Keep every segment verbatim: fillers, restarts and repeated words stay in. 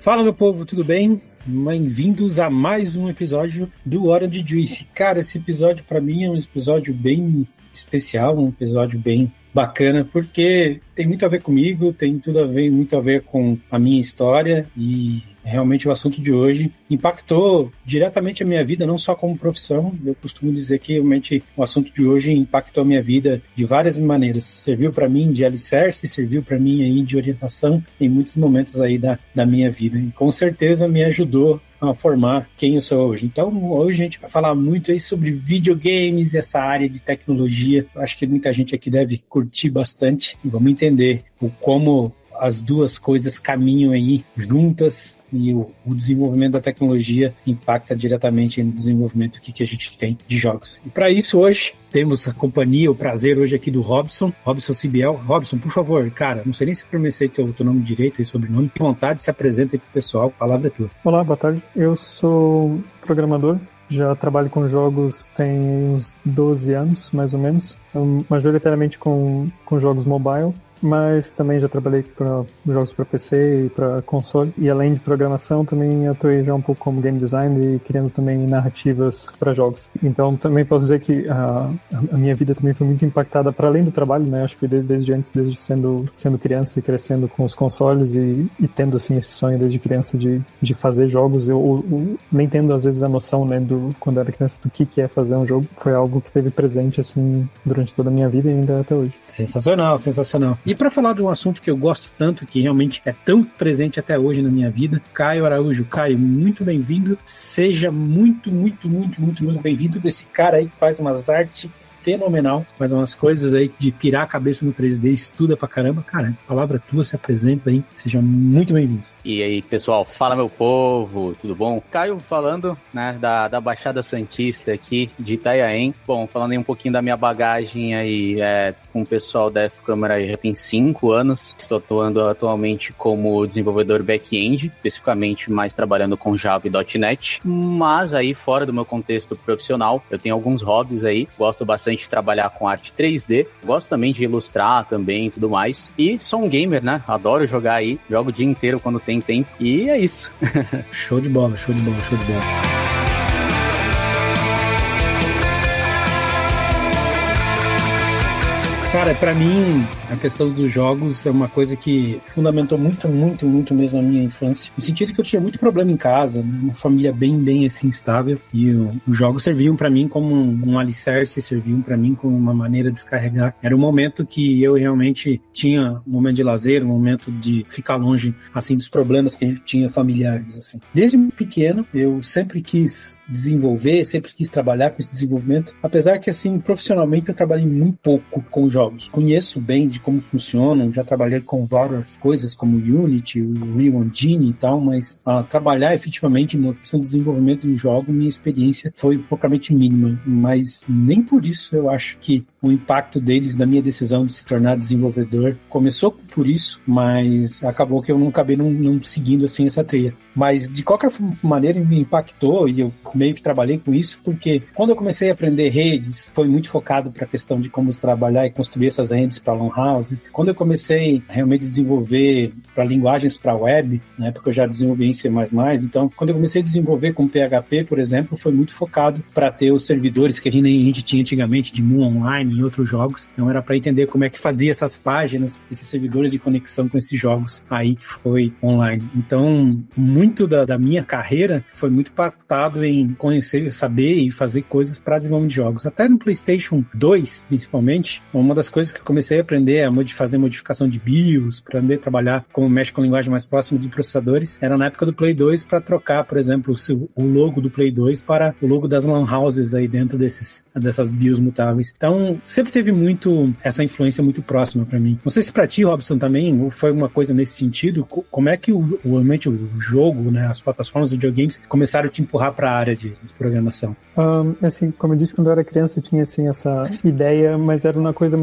Fala, meu povo, tudo bem? Bem-vindos a mais um episódio do Hora de Juice. Cara, esse episódio para mim é um episódio bem especial, um episódio bem bacana, porque tem muito a ver comigo, tem tudo a ver, muito a ver com a minha história e realmente o assunto de hoje impactou diretamente a minha vida, não só como profissão. Eu costumo dizer que realmente o assunto de hoje impactou a minha vida de várias maneiras. Serviu para mim de alicerce, serviu para mim aí de orientação em muitos momentos aí da, da minha vida. E com certeza me ajudou a formar quem eu sou hoje. Então, hoje a gente vai falar muito aí sobre videogames e essa área de tecnologia. Acho que muita gente aqui deve curtir bastante e vamos entender o como as duas coisas caminham aí juntas e o, o desenvolvimento da tecnologia impacta diretamente no desenvolvimento que, que a gente tem de jogos. E para isso hoje temos a companhia, o prazer hoje aqui do Robson, Robson Cibiel. Robson, por favor, cara, não sei nem se pronunciei teu, teu nome direito e sobrenome, que vontade, se apresenta aí pro pessoal, a palavra é tua. Olá, boa tarde, eu sou programador, já trabalho com jogos tem uns doze anos, mais ou menos, majoritariamente com, com jogos mobile, mas também já trabalhei para jogos para P C e para console, e além de programação também atuei já um pouco como game design e criando também narrativas para jogos. Então também posso dizer que a, a minha vida também foi muito impactada para além do trabalho, né? Acho que desde, desde antes, desde sendo, sendo criança e crescendo com os consoles e, e tendo assim esse sonho desde criança de, de fazer jogos, eu, eu nem tendo às vezes a noção, né, do, quando era criança, do que, que é fazer um jogo, foi algo que teve presente assim durante toda a minha vida e ainda até hoje. Sensacional, sensacional. E para falar de um assunto que eu gosto tanto, que realmente é tão presente até hoje na minha vida, Caio Araújo. Caio, muito bem-vindo. Seja muito, muito, muito, muito, muito bem-vindo. Esse cara aí que faz umas artes fenomenal, faz umas coisas aí de pirar a cabeça no três D, estuda pra caramba. Cara, a palavra tua, se apresenta aí. Seja muito bem-vindo. E aí, pessoal, fala meu povo, tudo bom? Caio falando, né, da, da Baixada Santista aqui, de Itanhaém. Bom, falando aí um pouquinho da minha bagagem aí é, com o pessoal da F-Câmara já tem cinco anos. Estou atuando atualmente como desenvolvedor back-end, especificamente mais trabalhando com Java e .ponto net. Mas aí, fora do meu contexto profissional, eu tenho alguns hobbies aí, gosto bastante de trabalhar com arte três D, gosto também de ilustrar também e tudo mais. E sou um gamer, né? Adoro jogar aí, jogo o dia inteiro quando tem tempo. E é isso. Show de bola, show de bola, show de bola. Cara, pra mim, a questão dos jogos é uma coisa que fundamentou muito, muito, muito mesmo a minha infância. No sentido que eu tinha muito problema em casa, né? Uma família bem, bem assim, estável. E o, os jogos serviam pra mim como um, um alicerce, serviam pra mim como uma maneira de descarregar. Era um momento que eu realmente tinha um momento de lazer, um momento de ficar longe, assim, dos problemas que a gente tinha familiares, assim. Desde pequeno, eu sempre quis desenvolver, sempre quis trabalhar com esse desenvolvimento. Apesar que, assim, profissionalmente eu trabalhei muito pouco com jogos. Conheço bem de como funcionam, já trabalhei com várias coisas como Unity, o Unreal Engine e tal, mas uh, trabalhar efetivamente na questão de desenvolvimento de jogo, minha experiência foi poucamente mínima, mas nem por isso eu acho que o impacto deles na minha decisão de se tornar desenvolvedor começou por isso, mas acabou que eu não acabei não, não seguindo assim essa trilha. Mas de qualquer maneira me impactou e eu meio que trabalhei com isso, porque quando eu comecei a aprender redes, foi muito focado para a questão de como trabalhar e construir essas redes para Lan House. Quando eu comecei a realmente desenvolver para linguagens para web, na época eu já desenvolvi em C mais mais, então quando eu comecei a desenvolver com P H P, por exemplo, foi muito focado para ter os servidores que a gente tinha antigamente de Mu Online e outros jogos. Então era para entender como é que fazia essas páginas, esses servidores de conexão com esses jogos aí que foi online. Então, muito da, da minha carreira foi muito impactado em conhecer, saber e fazer coisas para desenvolvimento de jogos. Até no PlayStation dois, principalmente, uma das coisas que eu comecei a aprender é mod- fazer modificação de BIOS, para aprender a trabalhar como mexe com linguagem mais próxima de processadores, era na época do Play dois para trocar, por exemplo, o, seu, o logo do Play dois para o logo das Lan Houses aí dentro desses, dessas BIOS mutáveis. Então, sempre teve muito essa influência muito próxima para mim. Não sei se para ti, Robson, também foi uma coisa nesse sentido. Como é que o, o, o jogo, né, as plataformas de videogames começaram a te empurrar para a área de, de programação? Um, assim, como eu disse, quando eu era criança eu tinha assim essa ideia, mas era uma coisa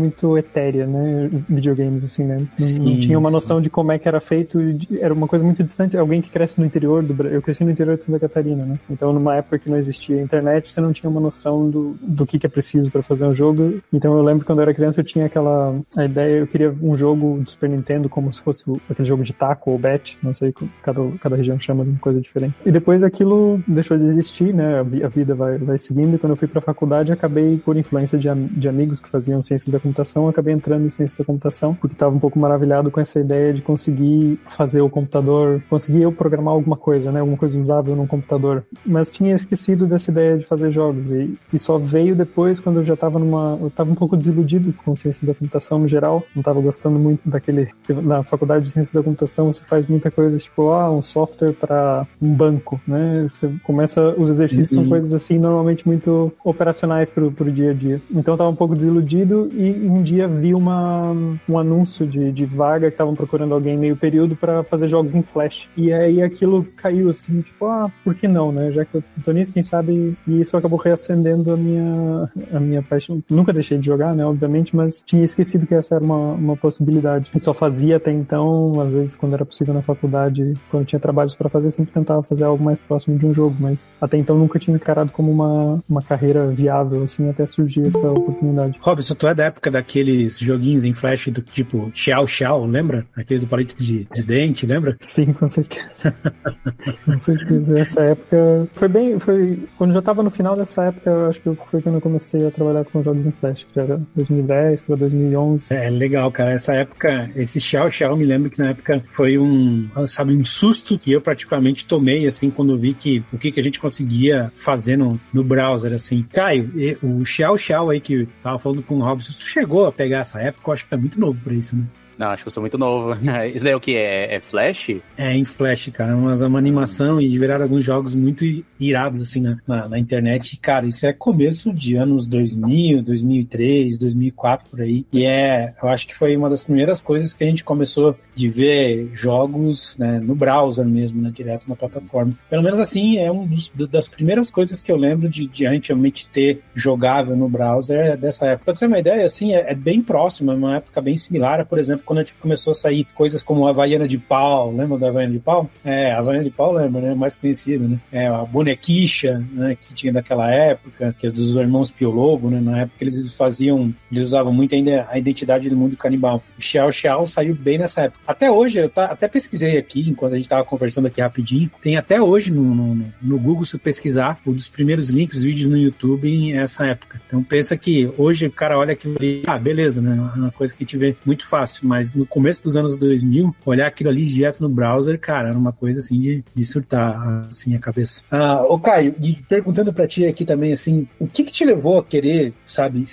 muito etérea, né? Videogames, assim, né? Não, sim, não tinha uma sim. noção de como é que era feito, era uma coisa muito distante. Alguém que cresce no interior do Brasil, eu cresci no interior de Santa Catarina, né? Então, numa época que não existia internet, você não tinha uma noção do, do que, que é preciso para fazer um jogo. Então, eu lembro que quando eu era criança, eu tinha aquela a ideia, eu queria um jogo do Super Nintendo como se fosse aquele jogo de taco ou bet, não sei, cada, cada região chama de uma coisa diferente. E depois aquilo deixou de existir, né? A vida vai, vai seguindo, e quando eu fui pra faculdade, acabei, por influência de, de amigos que faziam ciências da computação, acabei entrando em ciências da computação, porque estava um pouco maravilhado com essa ideia de conseguir fazer o computador, conseguir eu programar alguma coisa, né? Alguma coisa usável num computador. Mas tinha esquecido dessa ideia de fazer jogos, e, e só veio depois, quando eu já estava numa... Eu estava um pouco desiludido com ciências da computação no geral, não estava gostando muito daquele... Na faculdade de ciências da computação, você faz muita coisa, tipo, ah, um software para um banco, né? Você começa... Os exercícios uhum. são coisas assim, normalmente muito operacionais pro, pro dia a dia. Então eu tava um pouco desiludido e um dia vi uma, um anúncio de, de vaga que estavam procurando alguém meio período para fazer jogos em Flash. E aí aquilo caiu assim, tipo, ah, por que não, né? Já que eu tô nisso, quem sabe... E isso acabou reacendendo a minha, a minha paixão. Nunca deixei de jogar, né, obviamente, mas tinha esquecido que essa era uma, uma possibilidade. Eu só fazia até então, às vezes quando era possível na faculdade, quando tinha trabalhos para fazer, sempre tentava fazer algo mais próximo de um jogo, mas até então nunca tinha encarado como uma, uma carreira viável, assim, até surgir essa oportunidade. Robson, tu é da época daqueles joguinhos em Flash do tipo Xiao Xiao, lembra? Aquele do palito de, de dente, lembra? Sim, com certeza. Com certeza. Essa época foi bem, foi, quando eu já tava no final dessa época, eu acho que foi quando eu comecei a trabalhar com jogos em Flash, que era dois mil e dez para dois mil e onze. É, legal, cara. Essa época, esse Xiao Xiao, me lembro que na época foi um, sabe, um susto que eu praticamente tomei, assim, quando eu vi que o que, que a gente conseguia fazer no, no browser, assim. Caio, o Xiao Xiao aí que tava falando com o Robson, tu chegou a pegar essa época? Eu acho que tá muito novo pra isso, né? Não, acho que eu sou muito novo. Isso daí é o que? É, é Flash? É, em Flash, cara. Mas é uma animação e viraram alguns jogos muito irados, assim, na, na, na internet. E, cara, isso é começo de anos dois mil, dois mil e três, dois mil e quatro, por aí. E é, eu acho que foi uma das primeiras coisas que a gente começou de ver jogos, né, no browser mesmo, né, direto na plataforma. Pelo menos, assim, é uma das primeiras coisas que eu lembro de, de realmente ter jogável no browser dessa época. Pra ter uma ideia, assim, é, é bem próximo, é uma época bem similar, por exemplo, quando a gente começou a sair coisas como a Havaiana de Pau, lembra da Havaiana de Pau? É, a Havaiana de Pau lembra, né? Mais conhecida, né? É, a Bonequicha, né? Que tinha daquela época, que é dos irmãos Piologo, né? Na época eles faziam, eles usavam muito ainda a identidade do mundo canibal. O Xiao Xiao saiu bem nessa época. Até hoje, eu tá, até pesquisei aqui, enquanto a gente tava conversando aqui rapidinho, tem até hoje no, no, no Google, se pesquisar, um dos primeiros links, os vídeos no YouTube em essa época. Então pensa que hoje o cara olha aquilo ali, ah, beleza, né? É uma coisa que a gente vê muito fácil, mas no começo dos anos dois mil, olhar aquilo ali direto no browser, cara, era uma coisa assim de, de surtar, assim, a cabeça. Ah, ô Caio, e perguntando pra ti aqui também, assim, o que que te levou a querer, sabe,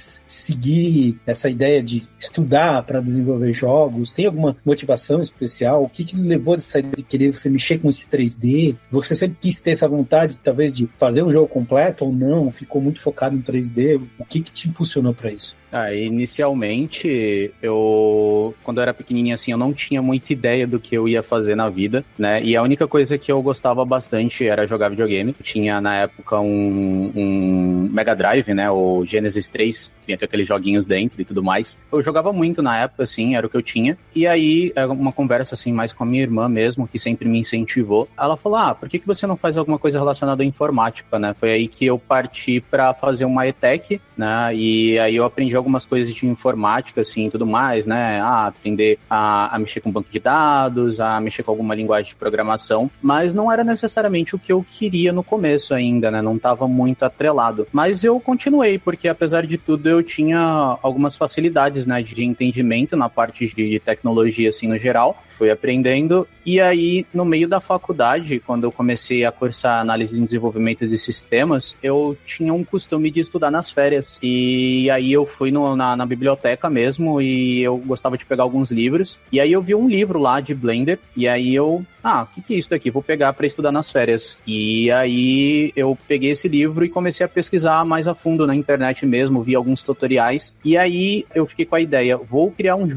seguir essa ideia de estudar para desenvolver jogos? Tem alguma motivação especial? O que que levou essa ideia de querer você mexer com esse três D? Você sempre quis ter essa vontade, talvez, de fazer um jogo completo ou não? Ficou muito focado no três D? O que que te impulsionou para isso? Ah, inicialmente, eu, quando eu era pequenininho, assim, eu não tinha muita ideia do que eu ia fazer na vida, né, e a única coisa que eu gostava bastante era jogar videogame. Eu tinha, na época, um, um Mega Drive, né, o Genesis três, que tinha aqueles joguinhos dentro e tudo mais. Eu jogava muito na época, assim, era o que eu tinha, e aí, uma conversa, assim, mais com a minha irmã mesmo, que sempre me incentivou, ela falou, ah, por que que você não faz alguma coisa relacionada à informática, né? Foi aí que eu parti pra fazer uma ETEC, né, e aí eu aprendi algumas coisas de informática, assim, e tudo mais, né, ah, aprender a, a mexer com banco de dados, a mexer com alguma linguagem de programação, mas não era necessariamente o que eu queria no começo ainda, né, não estava muito atrelado, mas eu continuei, porque apesar de tudo eu tinha algumas facilidades, né, de entendimento na parte de tecnologia, assim, no geral, fui aprendendo, e aí, no meio da faculdade, quando eu comecei a cursar análise de desenvolvimento de sistemas, eu tinha um costume de estudar nas férias, e aí eu fui no, na, na biblioteca mesmo, e eu gostava de pegar alguns livros, e aí eu vi um livro lá de Blender, e aí eu, ah, o que que é isso daqui? Vou pegar para estudar nas férias. E aí eu peguei esse livro e comecei a pesquisar mais a fundo na internet mesmo, vi alguns tutoriais, e aí eu fiquei com a ideia, vou criar um jogo.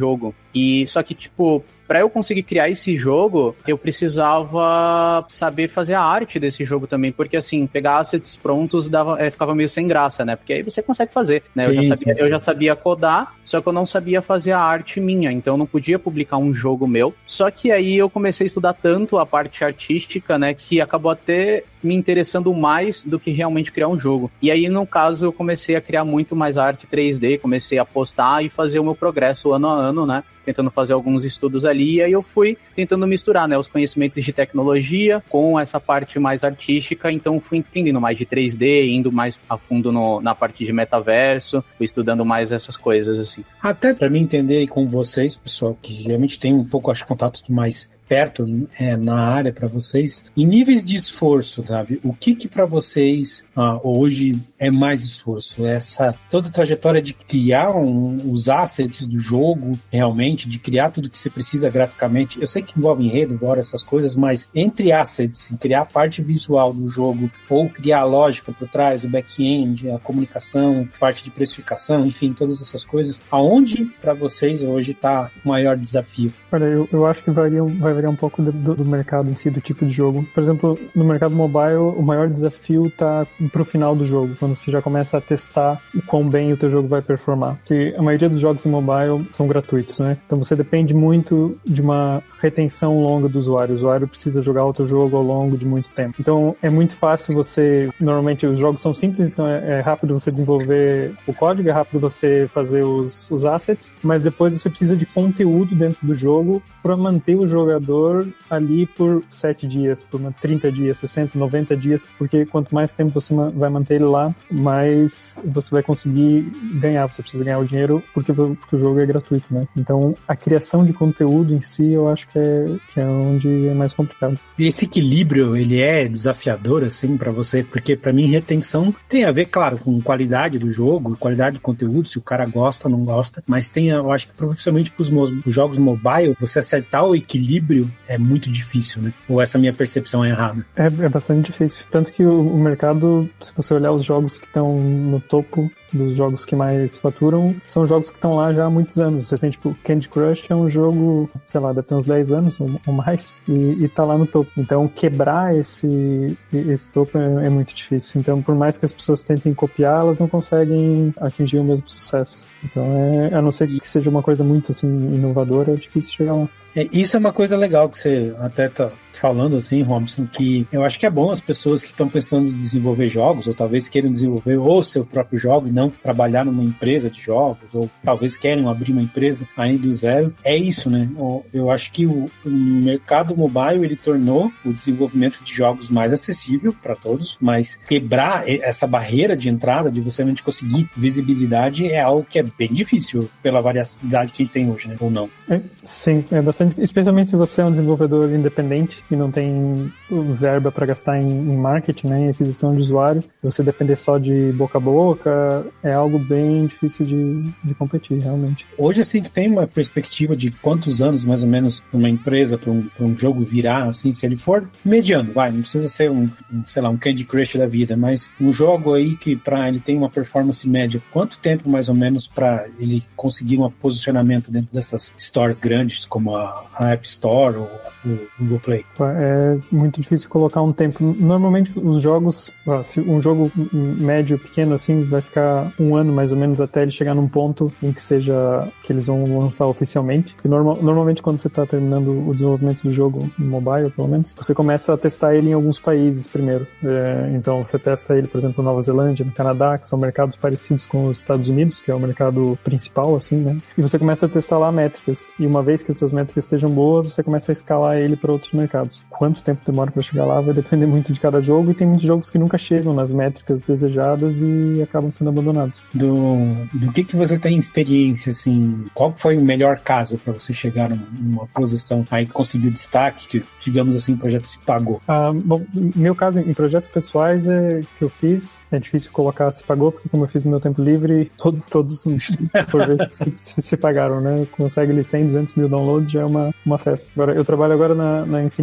E só que, tipo, pra eu conseguir criar esse jogo, eu precisava saber fazer a arte desse jogo também, porque assim, pegar assets prontos dava, é, ficava meio sem graça, né? Porque aí você consegue fazer, né? Eu já, Sim, sabia, sim, eu já sabia codar, só que eu não sabia fazer a arte minha, então eu não podia publicar um jogo meu. Só que aí eu comecei a estudar tanto a parte artística, né, que acabou até me interessando mais do que realmente criar um jogo. E aí, no caso, eu comecei a criar muito mais arte três D, comecei a postar e fazer o meu progresso ano a ano, né? Tentando fazer alguns estudos ali, e aí eu fui tentando misturar, né, os conhecimentos de tecnologia com essa parte mais artística, então fui entendendo mais de três D, indo mais a fundo no, na parte de metaverso, fui estudando mais essas coisas, assim. Até para mim entender com vocês, pessoal, que realmente tem um pouco, acho, contato mais perto é, na área para vocês, em níveis de esforço, sabe? O que que para vocês ah, hoje é mais esforço? Essa toda a trajetória de criar um, os assets do jogo, realmente, de criar tudo que você precisa graficamente. Eu sei que envolve enredo, embora essas coisas, mas entre assets, criar a parte visual do jogo, ou criar a lógica por trás, o back-end, a comunicação, parte de precificação, enfim, todas essas coisas, aonde para vocês hoje está o maior desafio? Olha, eu, eu acho que varia, vai variar um pouco do, do mercado em si, do tipo de jogo. Por exemplo, no mercado mobile, o maior desafio está pro final do jogo, quando você já começa a testar o quão bem o teu jogo vai performar. Porque a maioria dos jogos em mobile são gratuitos, né? Então você depende muito de uma retenção longa do usuário. O usuário precisa jogar o teu jogo ao longo de muito tempo. Então é muito fácil você... Normalmente os jogos são simples, então é, é rápido você desenvolver o código, é rápido você fazer os, os assets, mas depois você precisa de conteúdo dentro do jogo para manter o jogador ali por sete dias, por trinta dias, sessenta, noventa dias, porque quanto mais tempo você vai manter ele lá, mais você vai conseguir ganhar. Você precisa ganhar o dinheiro porque, porque o jogo é gratuito, né? Então, a criação de conteúdo em si, eu acho que é, que é onde é mais complicado. E esse equilíbrio, ele é desafiador, assim, para você? Porque, para mim, retenção tem a ver, claro, com qualidade do jogo, qualidade do conteúdo, se o cara gosta ou não gosta, mas tem, eu acho que, principalmente para os jogos mobile, você acertar o equilíbrio é muito difícil, né? Ou essa minha percepção é errada? É, é bastante difícil. Tanto que o, o mercado, se você olhar os jogos que estão no topo dos jogos que mais faturam, são jogos que estão lá já há muitos anos. Você tem, tipo, Candy Crush é um jogo, sei lá, deve ter uns dez anos ou, ou mais, e, e tá lá no topo. Então, quebrar esse, esse topo é, é muito difícil. Então, por mais que as pessoas tentem copiar, elas não conseguem atingir o mesmo sucesso. Então, é, a não ser que seja uma coisa muito, assim, inovadora, é difícil chegar lá. É, isso é uma coisa legal que você até tá falando assim, Robson, que eu acho que é bom as pessoas que estão pensando em desenvolver jogos, ou talvez queiram desenvolver o seu próprio jogo e não trabalhar numa empresa de jogos, ou talvez queiram abrir uma empresa ainda do zero. É isso, né? Eu acho que o, o mercado mobile, ele tornou o desenvolvimento de jogos mais acessível para todos, mas quebrar essa barreira de entrada, de você realmente conseguir visibilidade, é algo que é bem difícil pela variedade que a gente tem hoje, né? Ou não? É, sim, é bastante, especialmente se você é um desenvolvedor independente e não tem verba para gastar em, em marketing, né, em aquisição de usuário, você depender só de boca a boca, é algo bem difícil de, de competir, realmente. Hoje, assim, tu tem uma perspectiva de quantos anos, mais ou menos, uma empresa, para um, um jogo virar, assim, se ele for mediano, vai, não precisa ser um, um, sei lá, um Candy Crush da vida, mas um jogo aí que para ele tem uma performance média, quanto tempo, mais ou menos, para ele conseguir um posicionamento dentro dessas stores grandes, como a, a App Store ou o Google Play? É muito difícil colocar um tempo. Normalmente os jogos, se um jogo médio, pequeno assim, vai ficar um ano mais ou menos até ele chegar num ponto em que seja, que eles vão lançar oficialmente. Que normal, normalmente quando você está terminando o desenvolvimento do jogo no mobile, pelo menos, você começa a testar ele em alguns países primeiro. É, então você testa ele, por exemplo, na Nova Zelândia, no Canadá, que são mercados parecidos com os Estados Unidos, que é o mercado principal, assim, né? E você começa a testar lá métricas. E uma vez que as suas métricas estejam boas, você começa a escalar ele para outros mercados. Quanto tempo demora para chegar lá vai depender muito de cada jogo, e tem muitos jogos que nunca chegam nas métricas desejadas e acabam sendo abandonados. Do, do que que você tem experiência, assim, qual foi o melhor caso para você chegar numa posição aí que conseguiu destaque, que, digamos assim, o projeto se pagou? Ah, bom, meu caso, em projetos pessoais é, que eu fiz, é difícil colocar se pagou, porque como eu fiz no meu tempo livre, todo, todos por vez se, se, se pagaram, né? Consegue ali cem, duzentos mil downloads, já é uma, uma festa. Agora, eu trabalho agora na, na Infinity Games,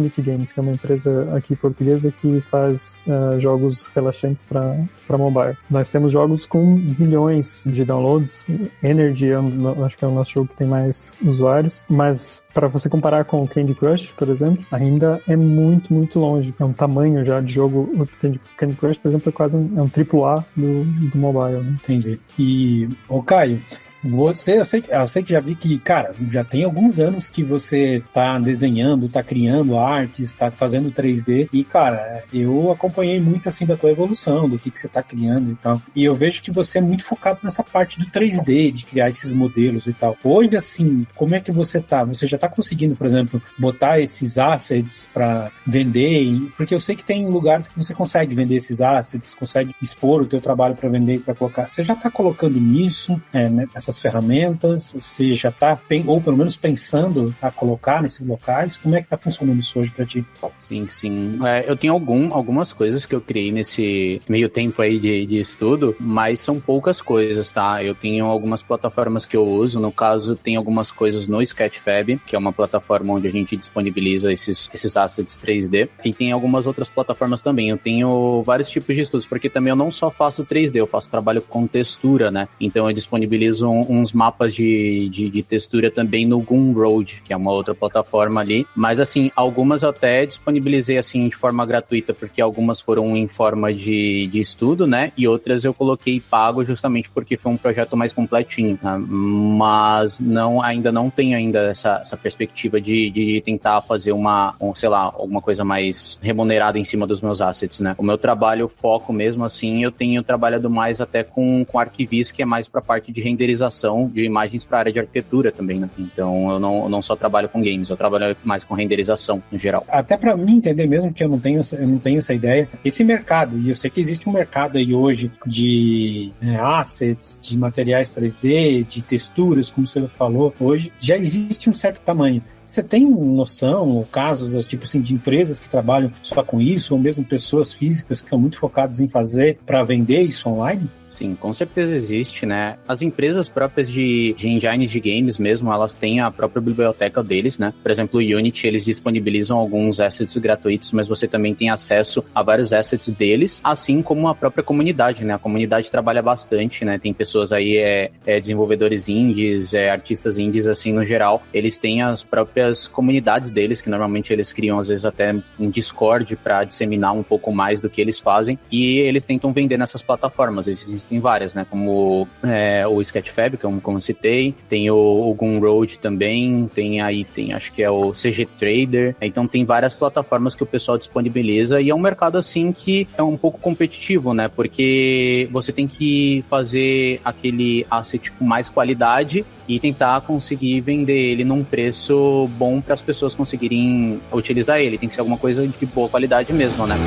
Games, que é uma empresa aqui portuguesa que faz uh, jogos relaxantes para mobile. Nós temos jogos com milhões de downloads. Energy, eu acho que é o nosso jogo que tem mais usuários, mas para você comparar com o Candy Crush, por exemplo, ainda é muito, muito longe. É um tamanho já de jogo. O Candy Crush, por exemplo, é quase um, é um triplo A do, do mobile. Né? Entendi. E, ô Caio, você, eu sei, eu sei que já vi que, cara, já tem alguns anos que você tá desenhando, tá criando artes, tá fazendo três D, e, cara, eu acompanhei muito, assim, da tua evolução, do que que você tá criando e tal, e eu vejo que você é muito focado nessa parte do três D, de criar esses modelos e tal. Hoje, assim, como é que você tá? Você já tá conseguindo, por exemplo, botar esses assets pra vender? Porque eu sei que tem lugares que você consegue vender esses assets, consegue expor o teu trabalho pra vender e pra colocar. Você já tá colocando nisso, é, né, essas ferramentas? Você já está, ou pelo menos pensando a colocar nesses locais? Como é que está funcionando isso hoje para ti? Sim, sim. É, eu tenho algum, algumas coisas que eu criei nesse meio tempo aí de, de estudo, mas são poucas coisas, tá? Eu tenho algumas plataformas que eu uso, no caso, tem algumas coisas no Sketchfab, que é uma plataforma onde a gente disponibiliza esses, esses assets três D, e tem algumas outras plataformas também. Eu tenho vários tipos de estudos, porque também eu não só faço três D, eu faço trabalho com textura, né? Então eu disponibilizo um uns mapas de, de, de textura também no Gumroad, que é uma outra plataforma ali, mas assim, algumas eu até disponibilizei assim de forma gratuita, porque algumas foram em forma de, de estudo, né, e outras eu coloquei pago justamente porque foi um projeto mais completinho, né? Mas não, ainda não tenho ainda essa, essa perspectiva de, de tentar fazer uma, um, sei lá, alguma coisa mais remunerada em cima dos meus assets, né. O meu trabalho, o foco mesmo assim, eu tenho trabalhado mais até com, com ArcViz, que é mais pra parte de renderização de imagens para a área de arquitetura também, né? Então eu não, eu não só trabalho com games, eu trabalho mais com renderização no geral. Até para mim entender mesmo, que eu não tenho, eu não tenho essa ideia, esse mercado, e eu sei que existe um mercado aí hoje de é, assets, de materiais três D, de texturas, como você falou, hoje já existe um certo tamanho. Você tem noção, ou casos, tipo assim, de empresas que trabalham só com isso, ou mesmo pessoas físicas que estão muito focadas em fazer para vender isso online? Sim, com certeza existe, né? As empresas próprias de, de engines de games mesmo, elas têm a própria biblioteca deles, né? Por exemplo, o Unity, eles disponibilizam alguns assets gratuitos, mas você também tem acesso a vários assets deles, assim como a própria comunidade, né? A comunidade trabalha bastante, né? Tem pessoas aí, é, é, desenvolvedores indies, é, artistas indies, assim, no geral. Eles têm as próprias comunidades deles, que normalmente eles criam, às vezes, até um Discord para disseminar um pouco mais do que eles fazem, e eles tentam vender nessas plataformas. Existem várias, né? Como é, o Sketchfab, como, como eu citei, tem o, o Gumroad também, tem aí, tem, acho que é o C G Trader, então tem várias plataformas que o pessoal disponibiliza, e é um mercado, assim, que é um pouco competitivo, né? Porque você tem que fazer aquele asset com mais qualidade e tentar conseguir vender ele num preço bom para as pessoas conseguirem utilizar ele. Tem que ser alguma coisa de boa qualidade mesmo, né?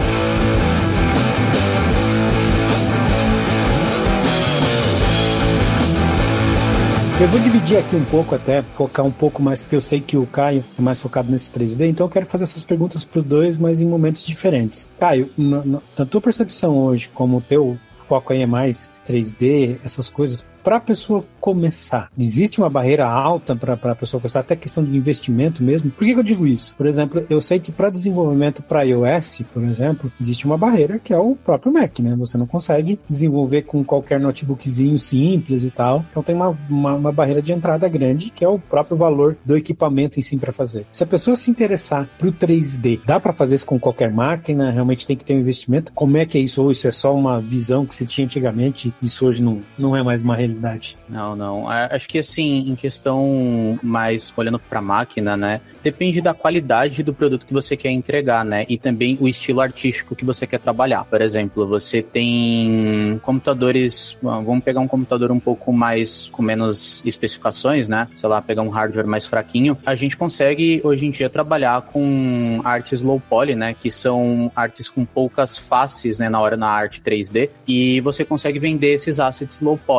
Eu vou dividir aqui um pouco, até focar um pouco mais, porque eu sei que o Caio é mais focado nesse três D, então eu quero fazer essas perguntas para os dois, mas em momentos diferentes. Caio, na, na, na tua percepção hoje, como o teu foco aí é mais três D, essas coisas, para a pessoa começar, existe uma barreira alta para a pessoa começar, até questão de investimento mesmo? Por que, que eu digo isso? Por exemplo, eu sei que para desenvolvimento para iOS, por exemplo, existe uma barreira que é o próprio Mac, né? Você não consegue desenvolver com qualquer notebookzinho simples e tal, então tem uma, uma, uma barreira de entrada grande, que é o próprio valor do equipamento em si para fazer. Se a pessoa se interessar para o três D, dá para fazer isso com qualquer máquina? Realmente tem que ter um investimento? Como é que é isso? Ou isso é só uma visão que se tinha antigamente, isso hoje não, não é mais uma realidade? Não, não. Acho que assim, em questão mais olhando para a máquina, né? Depende da qualidade do produto que você quer entregar, né? E também o estilo artístico que você quer trabalhar. Por exemplo, você tem computadores, vamos pegar um computador um pouco mais, com menos especificações, né? Sei lá, pegar um hardware mais fraquinho. A gente consegue, hoje em dia, trabalhar com artes low poly, né? Que são artes com poucas faces, né? Na hora na arte três D. E você consegue vender esses assets low poly, né?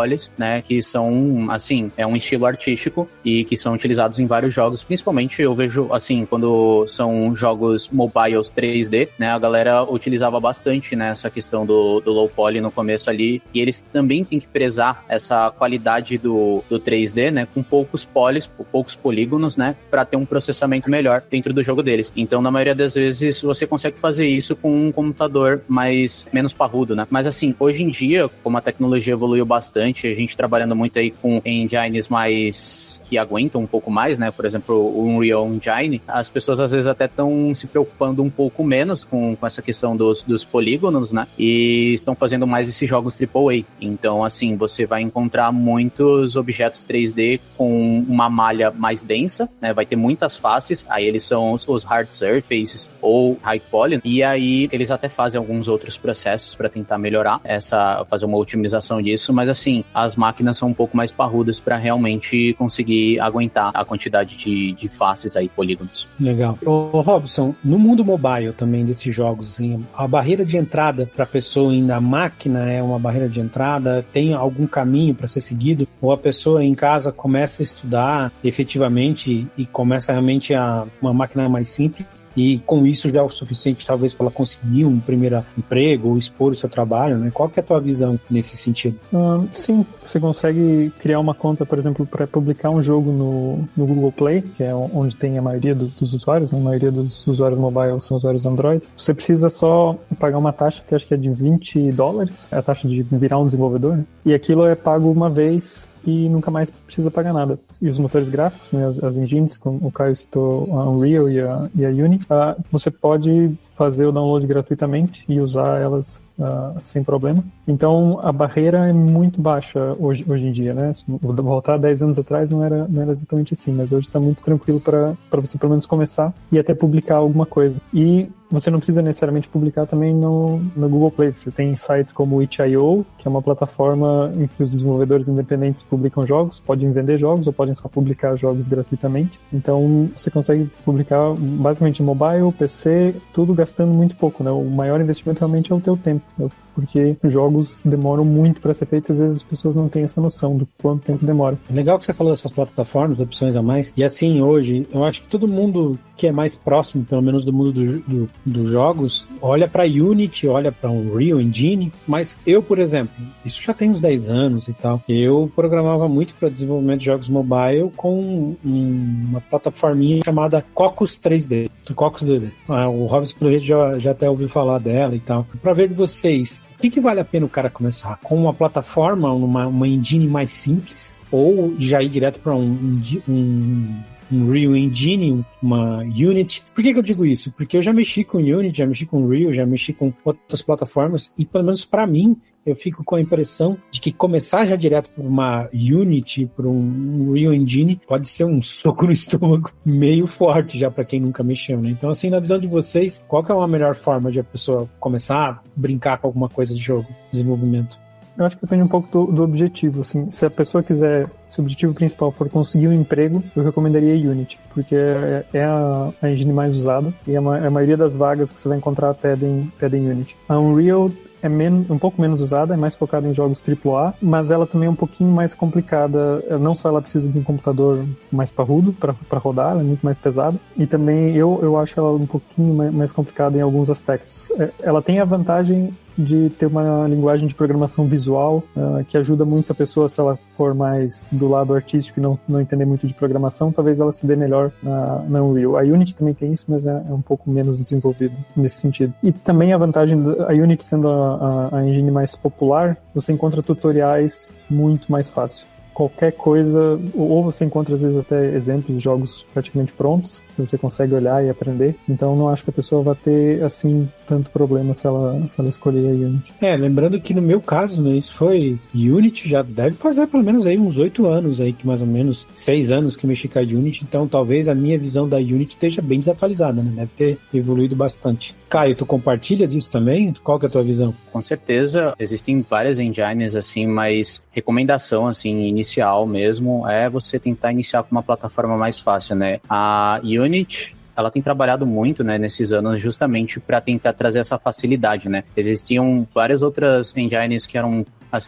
né, que são, assim, é um estilo artístico e que são utilizados em vários jogos, principalmente eu vejo, assim, quando são jogos mobiles três D, né, a galera utilizava bastante, né, essa questão do, do low poly no começo ali, e eles também têm que prezar essa qualidade do, do três D, né, com poucos polys, poucos polígonos, né, para ter um processamento melhor dentro do jogo deles. Então, na maioria das vezes, você consegue fazer isso com um computador mais, menos parrudo, né, mas assim, hoje em dia, como a tecnologia evoluiu bastante, a gente trabalhando muito aí com engines mais que aguentam um pouco mais, né, por exemplo, o Unreal Engine, as pessoas às vezes até estão se preocupando um pouco menos com, com essa questão dos, dos polígonos, né, e estão fazendo mais esses jogos triplo A. Então, assim, você vai encontrar muitos objetos três D com uma malha mais densa, né, vai ter muitas faces, aí eles são os, os hard surfaces ou high poly, e aí eles até fazem alguns outros processos para tentar melhorar essa, fazer uma otimização disso, mas assim, as máquinas são um pouco mais parrudas para realmente conseguir aguentar a quantidade de, de faces aí, polígonos. Legal. Ô, Robson, no mundo mobile também desses jogos, assim, a barreira de entrada para a pessoa ir na máquina é uma barreira de entrada? Tem algum caminho para ser seguido? Ou a pessoa em casa começa a estudar efetivamente e começa realmente a uma máquina mais simples e com isso já é o suficiente talvez para ela conseguir um primeiro emprego ou expor o seu trabalho, né? Qual que é a tua visão nesse sentido? Uh, sim, você consegue criar uma conta, por exemplo, para publicar um jogo no, no Google Play, que é onde tem a maioria do, dos usuários, né? A maioria dos usuários mobile são usuários Android. Você precisa só pagar uma taxa que acho que é de vinte dólares, é a taxa de virar um desenvolvedor, né? E aquilo é pago uma vez e nunca mais precisa pagar nada. E os motores gráficos, né, as, as engines, como o Caio citou, a Unreal e a, e a Unity, uh, você pode fazer o download gratuitamente e usar elas uh, sem problema. Então, a barreira é muito baixa hoje, hoje em dia, né? Se voltar dez anos atrás não era, não era exatamente assim, mas hoje está muito tranquilo para você pelo menos começar e até publicar alguma coisa. E você não precisa necessariamente publicar também no, no Google Play. Você tem sites como o itch ponto i o, que é uma plataforma em que os desenvolvedores independentes publicam jogos, podem vender jogos ou podem só publicar jogos gratuitamente. Então, você consegue publicar basicamente mobile, P C, tudo gastando muito pouco, né? O maior investimento realmente é o teu tempo, né? Porque jogos demoram muito para ser feitos, às vezes as pessoas não têm essa noção do quanto tempo demora. É legal que você falou dessas plataformas, opções a mais, e assim, hoje, eu acho que todo mundo que é mais próximo, pelo menos do mundo do, do, dos jogos, olha para Unity, olha para Unreal Engine, mas eu, por exemplo, isso já tem uns dez anos e tal, eu programava muito para desenvolvimento de jogos mobile com uma plataforminha chamada Cocos três D. Cocos três D. Ah, o Robson, pelo jeito, já, já até ouviu falar dela e tal. Para ver de vocês, o que, que vale a pena o cara começar? Com uma plataforma, uma, uma engine mais simples? Ou já ir direto para um, um, um Unreal Engine, uma Unity? Por que, que eu digo isso? Porque eu já mexi com Unity, já mexi com Unreal, já mexi com outras plataformas e, pelo menos para mim, eu fico com a impressão de que começar já direto por uma Unity, por um Unreal Engine, pode ser um soco no estômago meio forte já para quem nunca mexeu, né? Então, assim, na visão de vocês, qual que é uma melhor forma de a pessoa começar a brincar com alguma coisa de jogo, desenvolvimento? Eu acho que depende um pouco do, do objetivo, assim. Se a pessoa quiser, se o objetivo principal for conseguir um emprego, eu recomendaria a Unity, porque é, é a, a engine mais usada e a, a maioria das vagas que você vai encontrar pedem, pedem Unity. A Unreal é men- um pouco menos usada, é mais focada em jogos triplo A, mas ela também é um pouquinho mais complicada. Não só ela precisa de um computador mais parrudo para rodar, ela é muito mais pesada, e também eu, eu acho ela um pouquinho mais, mais complicada em alguns aspectos. Ela tem a vantagem de ter uma linguagem de programação visual uh, que ajuda muito a pessoa, se ela for mais do lado artístico e não, não entender muito de programação, talvez ela se dê melhor na, na Unreal. A Unity também tem isso, mas é, é um pouco menos desenvolvido nesse sentido. E também a vantagem da Unity sendo a, a, a engine mais popular, você encontra tutoriais muito mais fácil. Qualquer coisa, ou você encontra às vezes até exemplos de jogos praticamente prontos, que você consegue olhar e aprender. Então não acho que a pessoa vai ter assim tanto problema se ela, se ela escolher a Unity. É, lembrando que no meu caso, né, isso foi Unity, já deve fazer pelo menos aí uns oito anos aí, que mais ou menos seis anos que eu mexi com a Unity, então talvez a minha visão da Unity esteja bem desatualizada, né? Deve ter evoluído bastante. Caio, tu compartilha disso também? Qual que é a tua visão? Com certeza, existem várias engines assim, mas recomendação assim, inicial mesmo é você tentar iniciar com uma plataforma mais fácil, né? A Unity, ela tem trabalhado muito, né, nesses anos justamente para tentar trazer essa facilidade, né? Existiam várias outras engines que eram assim,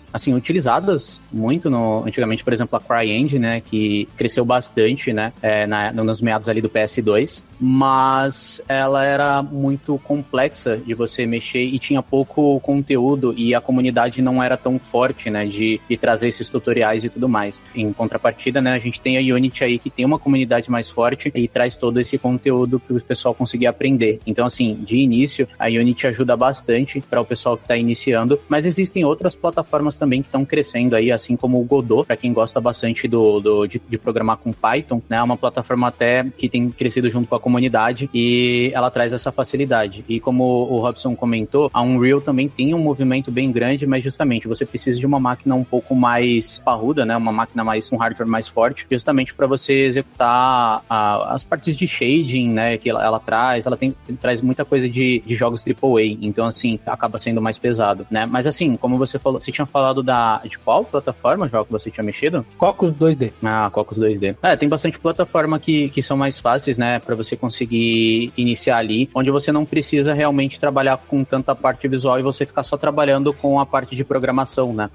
assim, utilizadas muito no, antigamente, por exemplo, a CryEngine, né, que cresceu bastante, né, é, na, nos meados ali do P S dois, mas ela era muito complexa de você mexer e tinha pouco conteúdo e a comunidade não era tão forte, né, de, de trazer esses tutoriais e tudo mais. Em contrapartida, né, a gente tem a Unity aí que tem uma comunidade mais forte e traz todo esse conteúdo para o pessoal conseguir aprender. Então, assim, de início, a Unity ajuda bastante para o pessoal que está iniciando, mas existem outras plataformas também que estão crescendo aí, assim como o Godot, para quem gosta bastante do, do, de, de programar com Python, né, é uma plataforma até que tem crescido junto com a comunidade e ela traz essa facilidade. E como o Robson comentou, a Unreal também tem um movimento bem grande, mas justamente você precisa de uma máquina um pouco mais parruda, né, uma máquina mais, um hardware mais forte, justamente para você executar a, as partes de shading, né, que ela, ela traz, ela tem, traz muita coisa de, de jogos triplo A, então assim, acaba sendo mais pesado, né, mas assim, como você falou, você tinha falado da, de qual plataforma, jogo que você tinha mexido? Cocos dois D. Ah, Cocos dois D. É, tem bastante plataforma que, que são mais fáceis, né, para você conseguir iniciar ali, onde você não precisa realmente trabalhar com tanta parte visual e você ficar só trabalhando com a parte de programação, né,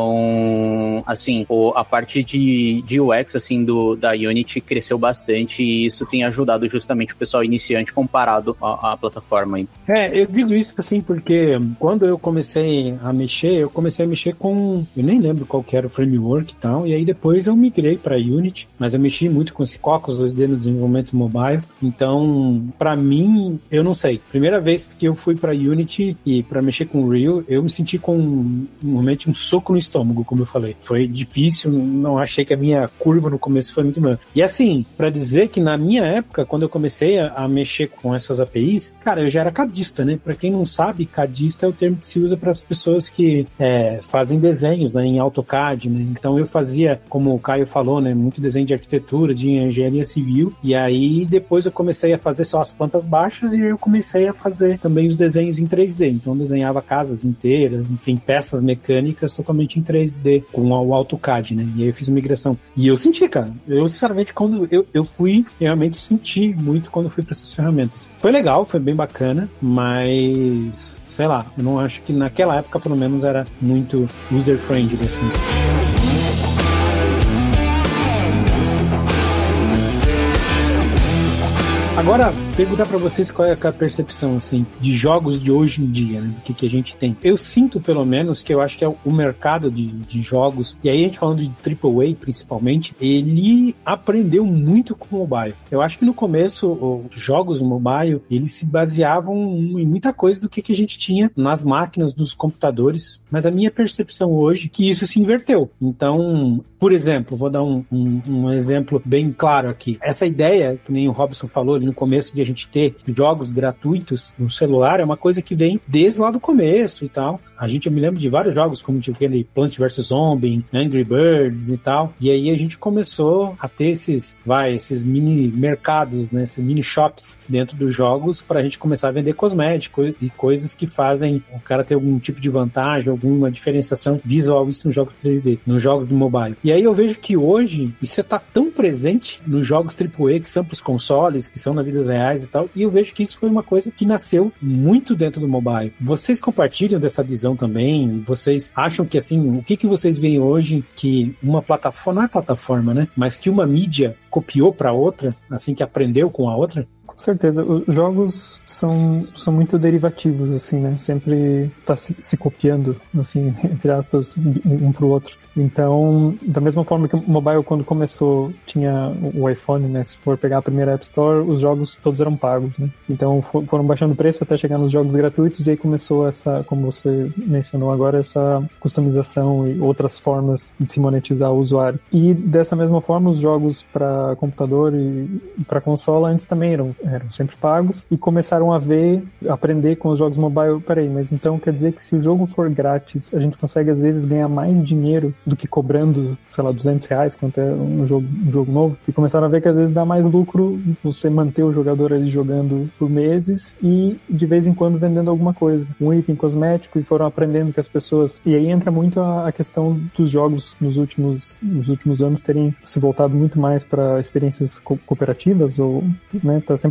então, assim, o, a parte de, de U X, assim, do, da Unity cresceu bastante e isso tem ajudado justamente o pessoal iniciante comparado à, à plataforma aí. É, eu digo isso assim porque quando eu comecei a mexer, eu comecei a mexer com, eu nem lembro qual que era o framework e tal, e aí depois eu migrei para Unity, mas eu mexi muito com esse Cocos dois D no desenvolvimento mobile, então, para mim, eu não sei, primeira vez que eu fui para Unity e para mexer com o Real, eu me senti com um, um momento, um soco no estômago, como eu falei, foi difícil, não achei que a minha curva no começo foi muito grande. E assim, para dizer que na minha época, quando eu comecei a, a mexer com essas A P Is, cara, eu já era cadista, né? Para quem não sabe, cadista é o termo que se usa para as pessoas que é, fazem desenhos, né, em AutoCAD, né? Então eu fazia, como o Caio falou, né, muito desenho de arquitetura, de engenharia civil, e aí depois eu comecei a fazer só as plantas baixas e eu comecei a fazer também os desenhos em três D. Então eu desenhava casas inteiras, enfim, peças mecânicas totalmente em três D com o AutoCAD, né? E aí eu fiz migração. E eu senti, cara, eu sinceramente quando eu, eu fui, realmente senti muito quando eu fui para essas ferramentas. Foi legal, foi bem bacana, mas sei lá, eu não acho que naquela época pelo menos era muito user-friendly, assim. Agora, perguntar pra vocês qual é a percepção, assim, de jogos de hoje em dia, né? Do que, que a gente tem. Eu sinto, pelo menos, que eu acho que é o mercado de, de jogos, e aí a gente falando de triplo A, principalmente, ele aprendeu muito com o mobile. Eu acho que no começo, os jogos mobile, eles se baseavam em muita coisa do que, que a gente tinha nas máquinas, nos computadores, mas a minha percepção hoje é que isso se inverteu. Então, por exemplo, vou dar um, um, um exemplo bem claro aqui. Essa ideia, que nem o Robson falou ali no começo, de a gente ter jogos gratuitos no celular, é uma coisa que vem desde lá do começo e tal. A gente, eu me lembro de vários jogos, como tipo aquele Plant versus. Zombie, Angry Birds e tal. E aí a gente começou a ter esses, vai, esses mini mercados, né, esses mini shops dentro dos jogos pra gente começar a vender cosméticos e coisas que fazem o cara ter algum tipo de vantagem, alguma diferenciação visual, isso no jogo três D, no jogo de mobile. E aí eu vejo que hoje isso tá tão presente nos jogos triplo A, que são pros consoles, que são na vida reais e tal, e eu vejo que isso foi uma coisa que nasceu muito dentro do mobile. Vocês compartilham dessa visão também? Vocês acham que, assim, o que que vocês veem hoje que uma plataforma, não é plataforma, né, mas que uma mídia copiou para outra, assim, que aprendeu com a outra? Com certeza, os jogos são, são muito derivativos, assim, né, sempre tá se, se copiando, assim, entre aspas, um pro outro. Então, da mesma forma que o mobile, quando começou, tinha o iPhone, né? Se for pegar a primeira App Store, os jogos todos eram pagos, né? Então, for, foram baixando o preço até chegar nos jogos gratuitos e aí começou essa, como você mencionou agora, essa customização e outras formas de se monetizar o usuário. E dessa mesma forma, os jogos para computador e para consola antes também eram, eram sempre pagos e começaram a ver, aprender com os jogos mobile. Peraí, mas então quer dizer que se o jogo for grátis, a gente consegue às vezes ganhar mais dinheiro do que cobrando, sei lá, duzentos reais, quanto é um jogo, um jogo novo, e começaram a ver que às vezes dá mais lucro você manter o jogador ali jogando por meses e de vez em quando vendendo alguma coisa, um item cosmético, e foram aprendendo que as pessoas, e aí entra muito a, a questão dos jogos nos últimos, nos últimos anos terem se voltado muito mais para experiências co- cooperativas, ou, né, tá sempre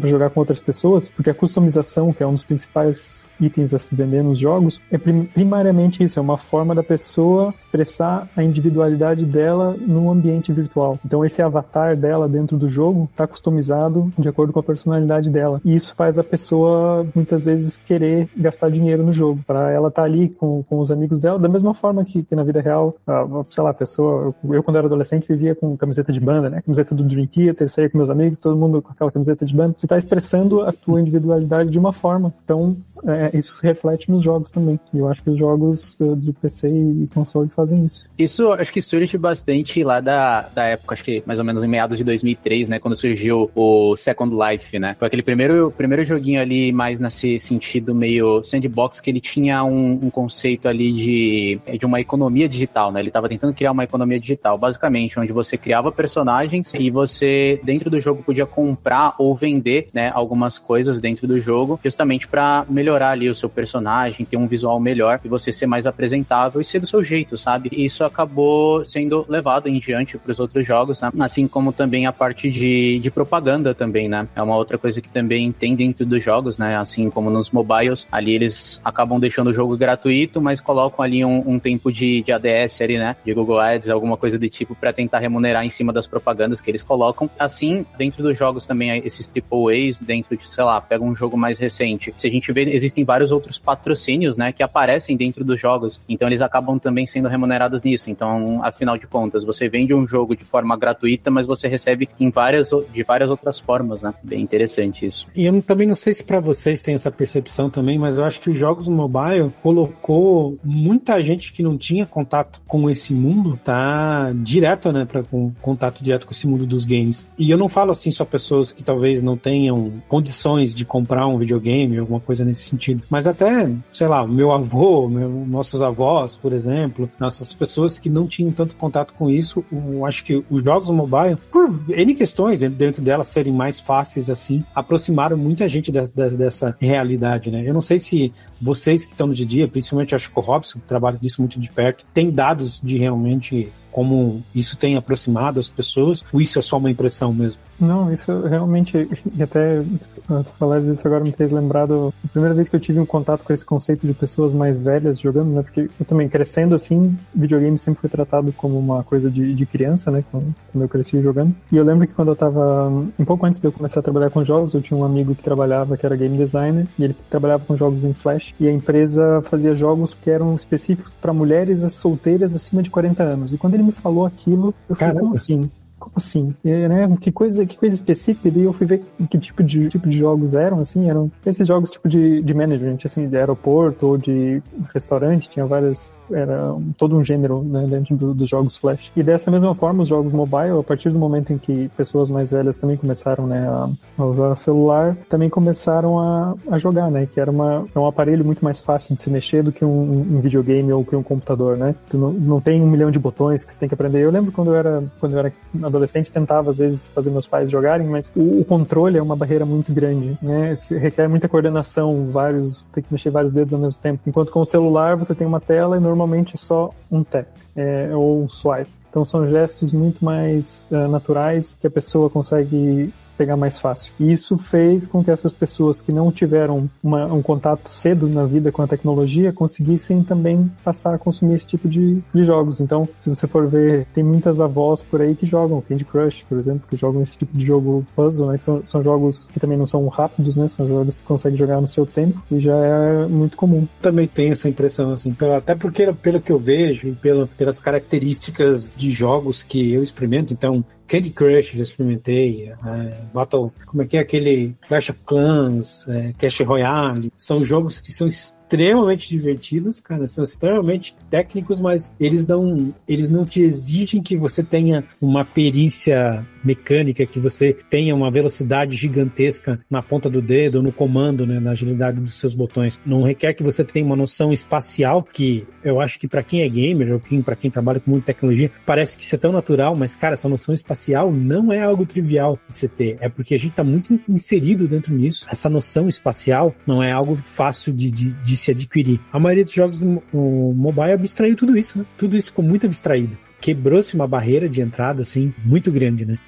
para jogar com outras pessoas, porque a customização, que é um dos principais itens a se vender nos jogos, é prim- primariamente isso, é uma forma da pessoa expressar a individualidade dela no ambiente virtual. Então esse avatar dela dentro do jogo está customizado de acordo com a personalidade dela. E isso faz a pessoa, muitas vezes, querer gastar dinheiro no jogo, para ela estar tá ali com, com os amigos dela, da mesma forma que, que na vida real, a, sei lá, a pessoa, eu, eu quando era adolescente vivia com camiseta de banda, né? Camiseta do Dream Theater, saía com meus amigos, todo mundo com aquela camiseta de banda. Você está expressando a tua individualidade de uma forma. Então, é, isso se reflete nos jogos também. E eu acho que os jogos de P C e console fazem isso. Isso acho que surge bastante lá da, da época, acho que mais ou menos em meados de dois mil e três, né? Quando surgiu o Second Life, né? Foi aquele primeiro, primeiro joguinho ali mais nesse sentido meio sandbox, que ele tinha um, um conceito ali de, de uma economia digital, né? Ele estava tentando criar uma economia digital, basicamente, onde você criava personagens e você, dentro do jogo, podia comprar ou vender, né, algumas coisas dentro do jogo, justamente para melhorar ali o seu personagem, ter um visual melhor e você ser mais apresentável e ser do seu jeito, sabe? E isso acabou sendo levado em diante para os outros jogos, né? Assim como também a parte de, de propaganda também, né? É uma outra coisa que também tem dentro dos jogos, né? Assim como nos mobiles, ali eles acabam deixando o jogo gratuito, mas colocam ali um, um tempo de, de A D S ali, né? De Google Ads, alguma coisa do tipo, para tentar remunerar em cima das propagandas que eles colocam. Assim, dentro dos jogos também, esses triple A's, dentro de, sei lá, pega um jogo mais recente. Se a gente vê, existem vários outros patrocínios, né, que aparecem dentro dos jogos, então eles acabam também sendo remunerados nisso. Então, afinal de contas, você vende um jogo de forma gratuita, mas você recebe em várias, de várias outras formas, né? Bem interessante isso. E eu também não sei se para vocês tem essa percepção também, mas eu acho que os jogos mobile colocou muita gente que não tinha contato com esse mundo, tá direto, né, para com contato direto com esse mundo dos games. E eu não falo assim só pessoas que talvez não tenham condições de comprar um videogame, alguma coisa nesse sentido, mas até, sei lá, meu avô, meu, nossos avós, por exemplo, nossas pessoas que não tinham tanto contato com isso, eu acho que os jogos mobile, por N questões, dentro delas serem mais fáceis assim, aproximaram muita gente de, de, dessa realidade, né? Eu não sei se vocês que estão no dia a dia, principalmente acho que o Robson, que trabalha disso muito de perto, tem dados de realmente como isso tem aproximado as pessoas, ou isso é só uma impressão mesmo? Não, isso realmente, e até falar disso agora me fez lembrar da primeira vez que eu tive um contato com esse conceito de pessoas mais velhas jogando, né, porque eu também crescendo assim, videogame sempre foi tratado como uma coisa de, de criança, né, quando eu cresci jogando, e eu lembro que quando eu tava, um pouco antes de eu começar a trabalhar com jogos, eu tinha um amigo que trabalhava, que era game designer, e ele trabalhava com jogos em Flash, e a empresa fazia jogos que eram específicos para mulheres solteiras acima de quarenta anos, e quando ele me falou aquilo, eu falei, como assim? Como assim? E, né, que coisa, que coisa específica, e daí eu fui ver que tipo de, tipo de jogos eram, assim, eram esses jogos tipo de, de management, assim, de aeroporto ou de restaurante, tinha várias, era todo um gênero, né, dentro do, dos jogos Flash. E dessa mesma forma, os jogos mobile, a partir do momento em que pessoas mais velhas também começaram, né, a, a usar celular, também começaram a, a jogar, né, que era uma, é um aparelho muito mais fácil de se mexer do que um, um videogame ou que um computador, né. Tu não, não tem um milhão de botões que você tem que aprender. Eu lembro quando eu era, quando eu era adolescente, tentava às vezes fazer meus pais jogarem, mas o, o controle é uma barreira muito grande, né? Requer muita coordenação, vários, tem que mexer vários dedos ao mesmo tempo. Enquanto com o celular você tem uma tela e normalmente é só um tap, é, ou um swipe. Então são gestos muito mais uh, naturais que a pessoa consegue pegar mais fácil. E isso fez com que essas pessoas que não tiveram uma, um contato cedo na vida com a tecnologia conseguissem também passar a consumir esse tipo de, de jogos. Então, se você for ver, tem muitas avós por aí que jogam Candy Crush, por exemplo, que jogam esse tipo de jogo puzzle, né? Que são, são jogos que também não são rápidos, né? São jogos que você consegue jogar no seu tempo e já é muito comum. Também tenho essa impressão, assim, pela, até porque pelo que eu vejo e pelo, pelas características de jogos que eu experimento, então Candy Crush já experimentei, é, Battle, como é que é aquele Clash of Clans, é, Clash Royale, são jogos que são extremamente divertidos, cara, são extremamente técnicos, mas eles não, eles não te exigem que você tenha uma perícia mecânica, que você tenha uma velocidade gigantesca na ponta do dedo, no comando, né, na agilidade dos seus botões. Não requer que você tenha uma noção espacial, que eu acho que para quem é gamer, ou para quem trabalha com muita tecnologia, parece que isso é tão natural, mas, cara, essa noção espacial não é algo trivial de você ter. É porque a gente tá muito inserido dentro disso. Essa noção espacial não é algo fácil de, de, de se adquirir. A maioria dos jogos do mobile abstraiu tudo isso, né? Tudo isso ficou muito abstraído. Quebrou-se uma barreira de entrada, assim, muito grande, né?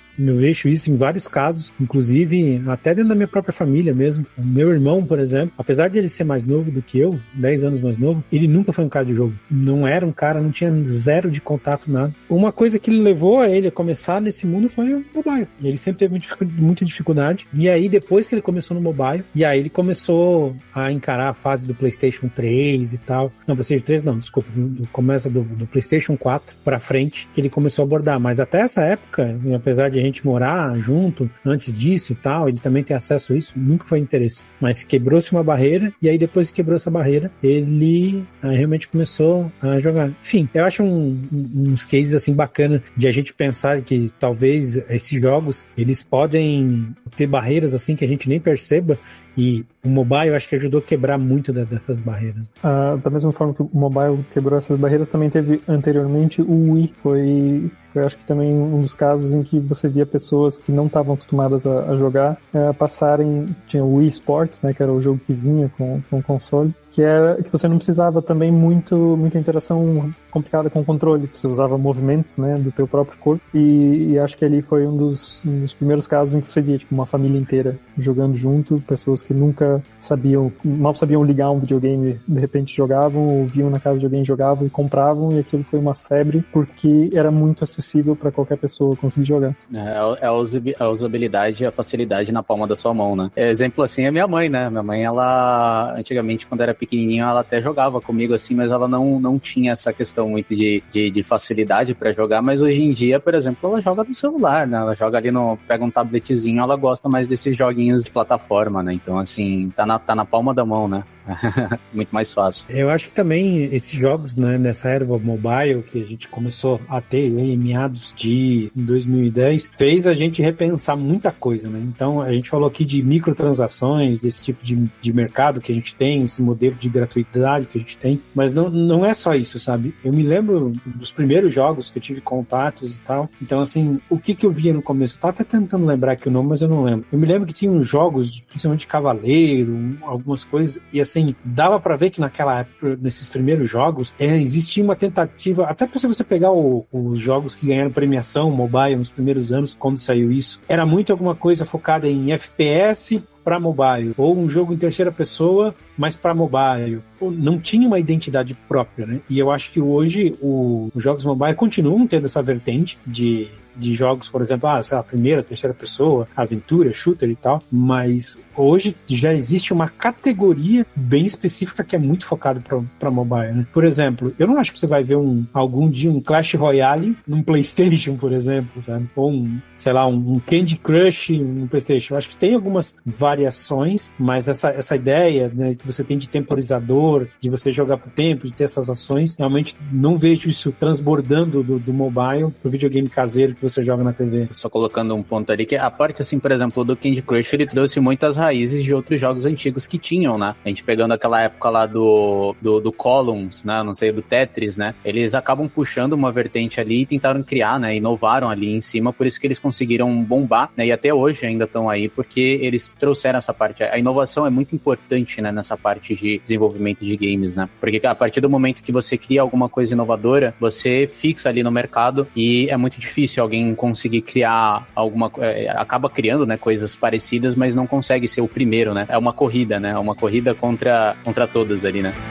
Eu vejo isso em vários casos, inclusive até dentro da minha própria família mesmo. O meu irmão, por exemplo, apesar de ele ser mais novo do que eu, dez anos mais novo, ele nunca foi um cara de jogo. Não era um cara, não tinha zero de contato, nada. Uma coisa que levou a ele a começar nesse mundo foi o mobile. Ele sempre teve muita dificuldade. E aí, depois que ele começou no mobile, e aí ele começou a encarar a fase do PlayStation três e tal. Não, PlayStation três não, desculpa. Começa do, do PlayStation quatro pra frente, que ele começou a abordar. Mas até essa época, apesar de a gente morar junto, antes disso e tal, ele também tem acesso a isso, nunca foi interesse. Mas quebrou-se uma barreira, e aí depois que quebrou essa barreira, ele ah, realmente começou a jogar. Enfim, eu acho um, um, uns cases assim bacana de a gente pensar que talvez esses jogos, eles podem ter barreiras assim que a gente nem perceba, e o mobile eu acho que ajudou a quebrar muito da, dessas barreiras. Ah, da mesma forma que o mobile quebrou essas barreiras, também teve anteriormente o Wii. Foi, foi acho que também um dos casos em que você via pessoas que não estavam acostumadas a, a jogar é, passarem. Tinha o Wii Sports, né, que era o jogo que vinha com, com o console, que era que você não precisava também muito muita interação complicada com o controle, você usava movimentos, né, do teu próprio corpo, e, e acho que ali foi um dos, um dos primeiros casos em que você via tipo, uma família inteira jogando junto, pessoas que nunca sabiam, mal sabiam ligar um videogame, de repente jogavam, ou viam na casa de alguém, jogavam e compravam, e aquilo foi uma febre, porque era muito acessível para qualquer pessoa conseguir jogar. É, é a usabilidade e a facilidade na palma da sua mão, né? Exemplo assim é minha mãe, né? Minha mãe, ela, antigamente, quando era pequenininha, ela até jogava comigo assim, mas ela não, não tinha essa questão muito de, de, de facilidade para jogar, mas hoje em dia, por exemplo, ela joga no celular, né? Ela joga ali no, pega um tabletzinho, ela gosta mais desses joguinhos de plataforma, né? Então, assim, tá na, tá na palma da mão, né? Muito mais fácil. Eu acho que também esses jogos, né, nessa era mobile que a gente começou a ter em meados de dois mil e dez, fez a gente repensar muita coisa, né? Então, a gente falou aqui de microtransações, desse tipo de, de mercado que a gente tem, esse modelo de gratuidade que a gente tem, mas não, não é só isso, sabe? Eu me lembro dos primeiros jogos que eu tive contatos e tal, então, assim, o que que eu via no começo? Eu tava até tentando lembrar aqui o nome, mas eu não lembro. Eu me lembro que tinha uns jogos, principalmente de cavaleiro, algumas coisas, e assim, dava pra ver que naquela época, nesses primeiros jogos, é, existia uma tentativa, até pra você pegar o, os jogos que ganharam premiação mobile nos primeiros anos, quando saiu isso, era muito alguma coisa focada em F P S para mobile, ou um jogo em terceira pessoa, mas para mobile. Não tinha uma identidade própria, né? E eu acho que hoje o, os jogos mobile continuam tendo essa vertente de de jogos, por exemplo, ah, sei lá, primeira, terceira pessoa, aventura, shooter e tal, mas hoje já existe uma categoria bem específica que é muito focada para mobile, né? Por exemplo, eu não acho que você vai ver um, algum dia um Clash Royale num PlayStation, por exemplo, sabe? Ou um, sei lá, um, um Candy Crush no PlayStation. Eu acho que tem algumas variações, mas essa, essa ideia, né, que você tem de temporizador, de você jogar por tempo, de ter essas ações, realmente não vejo isso transbordando do, do mobile pro videogame caseiro que você joga na T V. Só colocando um ponto ali, que a parte, assim, por exemplo, do Candy Crush, ele trouxe muitas raízes de outros jogos antigos que tinham, né? A gente pegando aquela época lá do, do, do Columns, né? Não sei, do Tetris, né? Eles acabam puxando uma vertente ali e tentaram criar, né? Inovaram ali em cima, por isso que eles conseguiram bombar, né? E até hoje ainda estão aí, porque eles trouxeram essa parte. A inovação é muito importante, né? Nessa parte de desenvolvimento de games, né? Porque a partir do momento que você cria alguma coisa inovadora, você fixa ali no mercado e é muito difícil alguém conseguir criar alguma é, acaba criando, né, coisas parecidas, mas não consegue ser o primeiro, né? É uma corrida, né? É uma corrida contra, contra todas ali, né?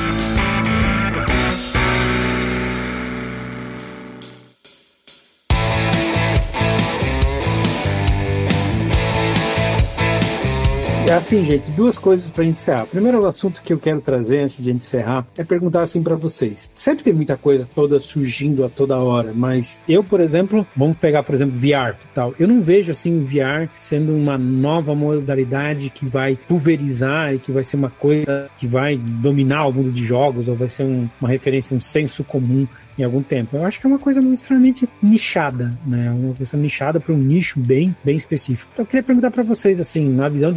Assim, gente, duas coisas pra gente encerrar. O primeiro assunto que eu quero trazer antes de encerrar é perguntar assim pra vocês. Sempre tem muita coisa toda surgindo a toda hora, mas eu, por exemplo, vamos pegar, por exemplo, V R e tal. Eu não vejo assim o V R sendo uma nova modalidade que vai pulverizar e que vai ser uma coisa que vai dominar o mundo de jogos ou vai ser um, uma referência, um senso comum em algum tempo. Eu acho que é uma coisa extremamente nichada, né? Uma coisa nichada para um nicho bem, bem específico. Então eu queria perguntar para vocês, assim, na visão de vocês,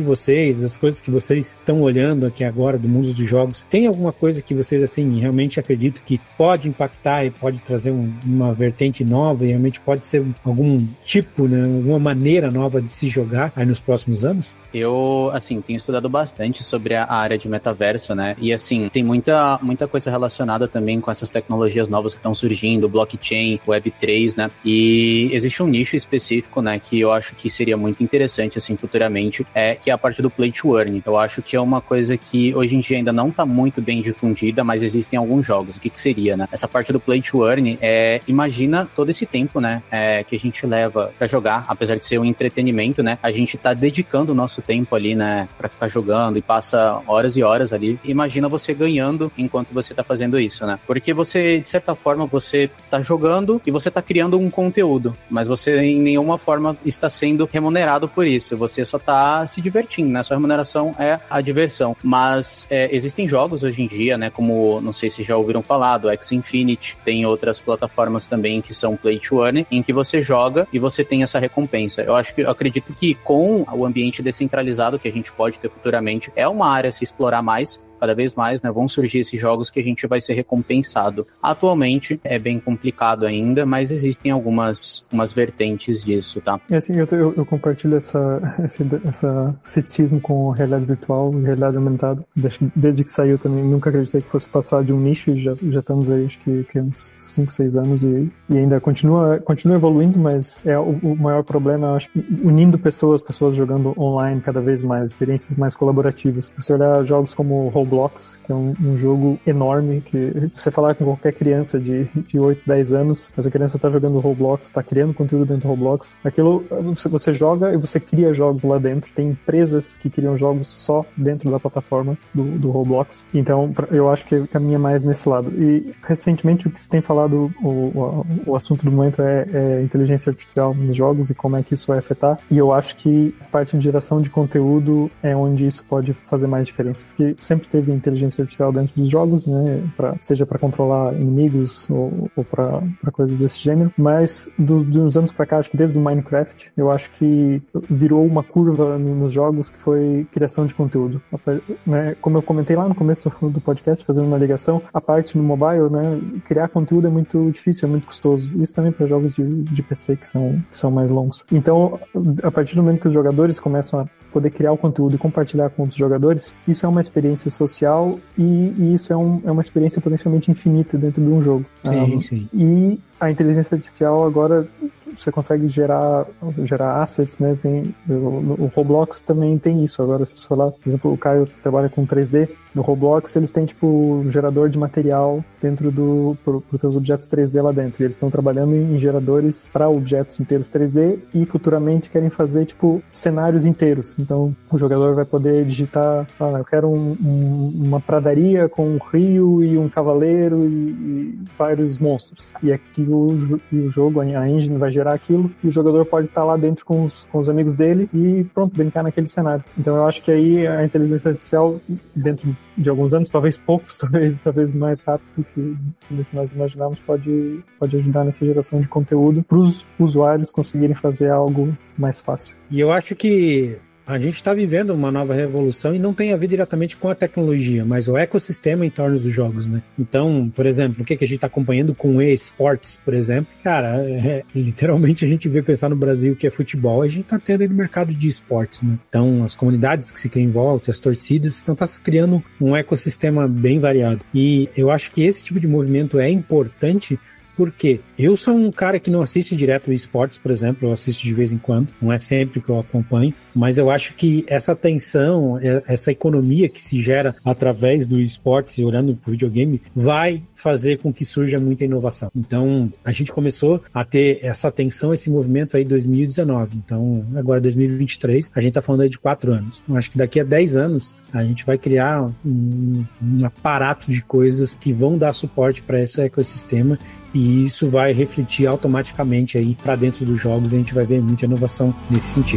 vocês, das coisas que vocês estão olhando aqui agora do mundo dos jogos, tem alguma coisa que vocês, assim, realmente acreditam que pode impactar e pode trazer um, uma vertente nova e realmente pode ser algum tipo, né, alguma maneira nova de se jogar aí nos próximos anos? Eu, assim, tenho estudado bastante sobre a área de metaverso, né? E, assim, tem muita, muita coisa relacionada também com essas tecnologias novas que estão surgindo, blockchain, web três, né? E existe um nicho específico, né, que eu acho que seria muito interessante, assim, futuramente, é que é a parte do play to earn. Eu acho que é uma coisa que hoje em dia ainda não está muito bem difundida, mas existem alguns jogos. O que que seria, né? Essa parte do play to earn é, imagina todo esse tempo, né, é, que a gente leva pra jogar, apesar de ser um entretenimento, né? A gente tá dedicando o nosso tempo ali, né, pra ficar jogando e passa horas e horas ali. Imagina você ganhando enquanto você tá fazendo isso, né? Porque você, de certa forma, você tá jogando e você tá criando um conteúdo, mas você em nenhuma forma está sendo remunerado por isso. Você só tá se divertindo, né? Sua remuneração é a diversão. Mas é, existem jogos hoje em dia, né, como, não sei se já ouviram falar, do Axie Infinity, tem outras plataformas também que são play to earn, em que você joga e você tem essa recompensa. Eu acho que, eu acredito que com o ambiente descentralizado que a gente pode ter futuramente, é uma área a se explorar mais, cada vez mais, né, vão surgir esses jogos que a gente vai ser recompensado. Atualmente é bem complicado ainda, mas existem algumas umas vertentes disso, tá? É assim, eu, eu, eu compartilho essa, esse essa ceticismo com realidade virtual e realidade aumentada. Desde, desde que saiu também, nunca acreditei que fosse passar de um nicho, e já, já estamos aí, acho que, que uns cinco, seis anos e, e ainda continua, continua evoluindo, mas é o, o maior problema, eu acho, unindo pessoas, pessoas jogando online cada vez mais, experiências mais colaborativas. Você olhar jogos como Roblox, que é um, um jogo enorme, que você falar com qualquer criança de, de oito, dez anos, essa criança tá jogando Roblox, tá criando conteúdo dentro do Roblox, aquilo, você, você joga e você cria jogos lá dentro, tem empresas que criam jogos só dentro da plataforma do, do Roblox, então eu acho que caminha mais nesse lado. E recentemente o que se tem falado, o, o, o assunto do momento é, é inteligência artificial nos jogos e como é que isso vai afetar, e eu acho que a parte de geração de conteúdo é onde isso pode fazer mais diferença, porque sempre teve inteligência artificial dentro dos jogos, né, pra, seja para controlar inimigos ou, ou para coisas desse gênero, mas dos, dos anos para cá, acho que desde o Minecraft, eu acho que virou uma curva nos jogos que foi criação de conteúdo, né, como eu comentei lá no começo do, do podcast, fazendo uma ligação, a parte no mobile, né, criar conteúdo é muito difícil, é muito custoso, isso também para jogos de, de P C que são, que são mais longos. Então, a partir do momento que os jogadores começam a poder criar o conteúdo e compartilhar com outros jogadores, isso é uma experiência social e, e isso é, um, é uma experiência potencialmente infinita dentro de um jogo. Sim, um, sim. E a inteligência artificial agora você consegue gerar, gerar assets, né? Tem, o, o Roblox também tem isso. Agora, se você falar, por exemplo, o Caio trabalha com três D, no Roblox eles têm, tipo, um gerador de material dentro do, para os seus objetos três D lá dentro. E eles estão trabalhando em, em geradores para objetos inteiros três D e futuramente querem fazer, tipo, cenários inteiros. Então, o jogador vai poder digitar, ah, eu quero um, um, uma pradaria com um rio e um cavaleiro e, e vários monstros. E aqui o, o jogo, a engine vai gerar aquilo e o jogador pode estar lá dentro com os, com os amigos dele e pronto, brincar naquele cenário. Então eu acho que aí a inteligência artificial, dentro de alguns anos, talvez poucos, talvez, talvez mais rápido do que, do que nós imaginamos, pode, pode ajudar nessa geração de conteúdo para os usuários conseguirem fazer algo mais fácil. E eu acho que a gente está vivendo uma nova revolução e não tem a ver diretamente com a tecnologia, mas o ecossistema em torno dos jogos, né? Então, por exemplo, o que, que a gente está acompanhando com eSports, por exemplo? Cara, é, literalmente a gente vê pensar no Brasil que é futebol, a gente está tendo aí no mercado de esportes, né? Então, as comunidades que se criam em volta, as torcidas, então está se criando um ecossistema bem variado. E eu acho que esse tipo de movimento é importante. Porque eu sou um cara que não assiste direto o esportes, por exemplo, eu assisto de vez em quando, não é sempre que eu acompanho, mas eu acho que essa atenção, essa economia que se gera através do esportes e olhando para o videogame, vai fazer com que surja muita inovação. Então, a gente começou a ter essa atenção, esse movimento aí em dois mil e dezenove. Então, agora dois mil e vinte e três, a gente está falando aí de quatro anos. Eu acho que daqui a dez anos, a gente vai criar um, um aparato de coisas que vão dar suporte para esse ecossistema e isso vai refletir automaticamente aí para dentro dos jogos e a gente vai ver muita inovação nesse sentido.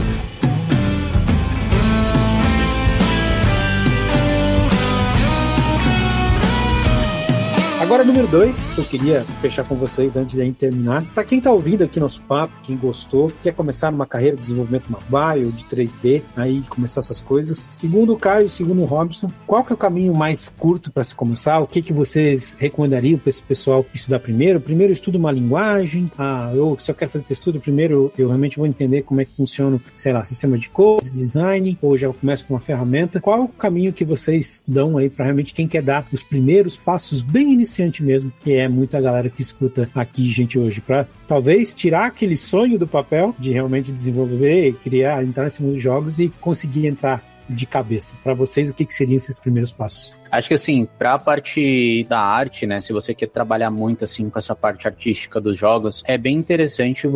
Agora, número dois, eu queria fechar com vocês antes de a gente terminar. Para quem tá ouvindo aqui nosso papo, quem gostou, quer começar numa carreira de desenvolvimento mobile, de três D, aí começar essas coisas. Segundo o Caio, segundo o Robson, qual que é o caminho mais curto para se começar? O que que vocês recomendariam para esse pessoal estudar primeiro? Primeiro eu estudo uma linguagem, ah, eu, se eu quero fazer textura, primeiro eu realmente vou entender como é que funciona, sei lá, sistema de code, design, ou já eu começo com uma ferramenta. Qual o caminho que vocês dão aí para realmente quem quer dar os primeiros passos bem iniciais mesmo, que é muita galera que escuta aqui, gente, hoje, para talvez tirar aquele sonho do papel de realmente desenvolver, criar, entrar nesse mundo de jogos e conseguir entrar de cabeça. Para vocês, o que, que seriam esses primeiros passos? Acho que assim, pra parte da arte, né, se você quer trabalhar muito assim com essa parte artística dos jogos, é bem interessante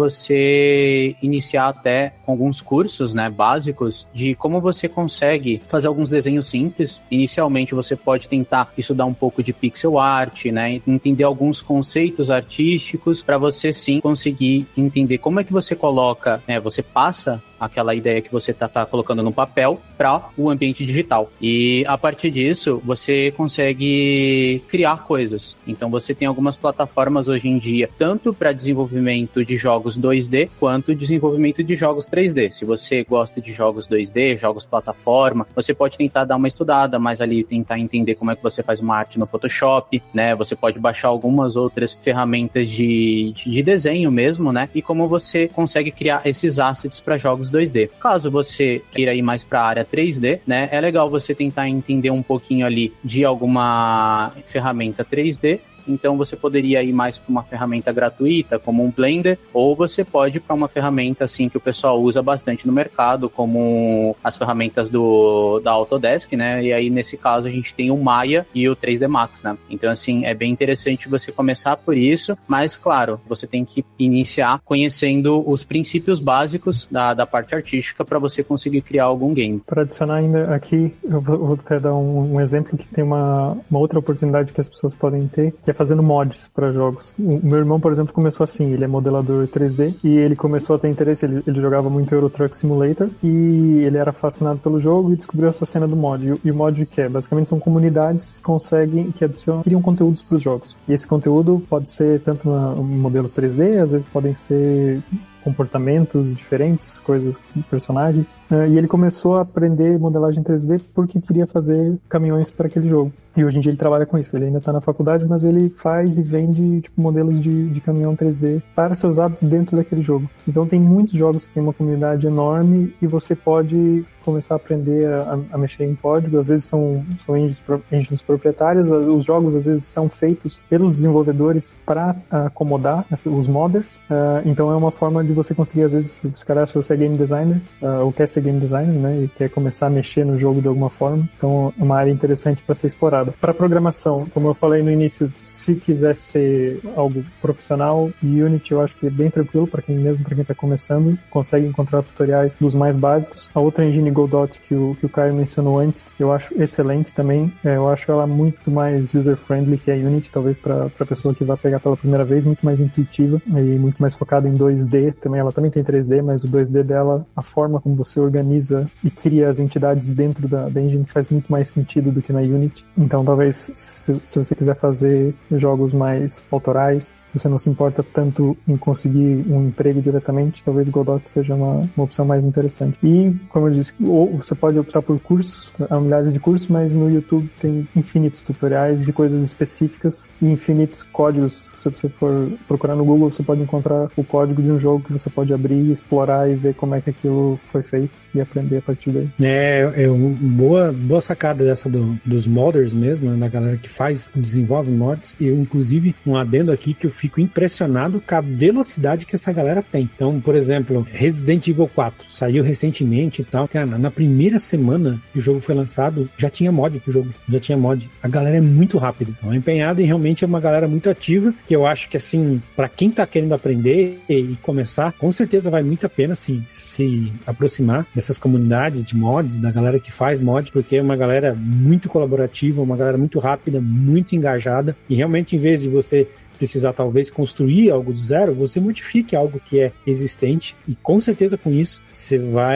você iniciar até com alguns cursos, né, básicos de como você consegue fazer alguns desenhos simples. Inicialmente você pode tentar estudar um pouco de pixel art, né, entender alguns conceitos artísticos para você sim conseguir entender como é que você coloca, né, você passa aquela ideia que você tá, tá colocando no papel para o ambiente digital. E a partir disso, você consegue criar coisas. Então você tem algumas plataformas hoje em dia, tanto para desenvolvimento de jogos dois D, quanto desenvolvimento de jogos três D. Se você gosta de jogos dois D, jogos plataforma, você pode tentar dar uma estudada, mas ali tentar entender como é que você faz uma arte no Photoshop, né? Você pode baixar algumas outras ferramentas de, de, de desenho mesmo, né? E como você consegue criar esses assets para jogos dois D. Caso você queira ir mais para a área três D, né, é legal você tentar entender um pouquinho ali de alguma ferramenta três D. Então você poderia ir mais para uma ferramenta gratuita, como um Blender, ou você pode ir para uma ferramenta assim que o pessoal usa bastante no mercado, como as ferramentas do, da Autodesk, né? E aí nesse caso a gente tem o Maya e o três D Max, né? Então assim, é bem interessante você começar por isso, mas claro, você tem que iniciar conhecendo os princípios básicos da, da parte artística para você conseguir criar algum game. Para adicionar ainda aqui, eu vou, vou até dar um, um exemplo que tem uma, uma outra oportunidade que as pessoas podem ter, que é fazendo mods para jogos. O meu irmão, por exemplo, começou assim, ele é modelador três D e ele começou a ter interesse, ele, ele jogava muito Euro Truck Simulator e ele era fascinado pelo jogo e descobriu essa cena do mod. E, e o mod que é? Basicamente são comunidades que conseguem, que adicionam, criam conteúdos para os jogos. E esse conteúdo pode ser tanto na, modelos três D, às vezes podem ser comportamentos diferentes, coisas, personagens. Uh, e ele começou a aprender modelagem três D porque queria fazer caminhões para aquele jogo. E hoje em dia ele trabalha com isso. Ele ainda está na faculdade, mas ele faz e vende tipo, modelos de, de caminhão três D para ser usados dentro daquele jogo. Então tem muitos jogos que tem uma comunidade enorme e você pode começar a aprender a, a mexer em código. Às vezes são, são engines, engines proprietárias. Os jogos às vezes são feitos pelos desenvolvedores para acomodar os modders. Uh, então é uma forma de você conseguir, às vezes, se calhar se você é game designer uh, ou quer ser game designer, né, e quer começar a mexer no jogo de alguma forma. Então é uma área interessante para ser explorada. Para programação, como eu falei no início, se quiser ser algo profissional, Unity eu acho que é bem tranquilo para quem mesmo para quem está começando, consegue encontrar tutoriais dos mais básicos. A outra engine Godot que o, que o Caio mencionou antes, eu acho excelente também. É, eu acho ela muito mais user-friendly que a Unity, talvez para a pessoa que vai pegar pela primeira vez, muito mais intuitiva e muito mais focada em dois D também. Ela também tem três D, mas o dois D dela, a forma como você organiza e cria as entidades dentro da, da engine faz muito mais sentido do que na Unity. Então talvez se, se você quiser fazer jogos mais autorais, você não se importa tanto em conseguir um emprego diretamente, talvez Godot seja uma, uma opção mais interessante. E, como eu disse, ou você pode optar por cursos, há milhares de cursos, mas no YouTube tem infinitos tutoriais de coisas específicas e infinitos códigos. Se você for procurar no Google, você pode encontrar o código de um jogo que você pode abrir, explorar e ver como é que aquilo foi feito e aprender a partir daí. É, é uma boa, boa sacada dessa do, dos modders mesmo, né, da galera que faz, desenvolve mods. E eu, inclusive, um adendo aqui que eu fico impressionado com a velocidade que essa galera tem. Então, por exemplo, Resident Evil quatro saiu recentemente e tal. Cara, na primeira semana que o jogo foi lançado, já tinha mod pro jogo. Já tinha mod. A galera é muito rápida. Então, é empenhada e realmente é uma galera muito ativa, que eu acho que, assim, pra quem tá querendo aprender e começar, com certeza vale muito a pena, assim, se aproximar dessas comunidades de mods, da galera que faz mod, porque é uma galera muito colaborativa, uma galera muito rápida, muito engajada, e realmente, em vez de você precisar talvez construir algo do zero, você modifique algo que é existente e com certeza com isso você vai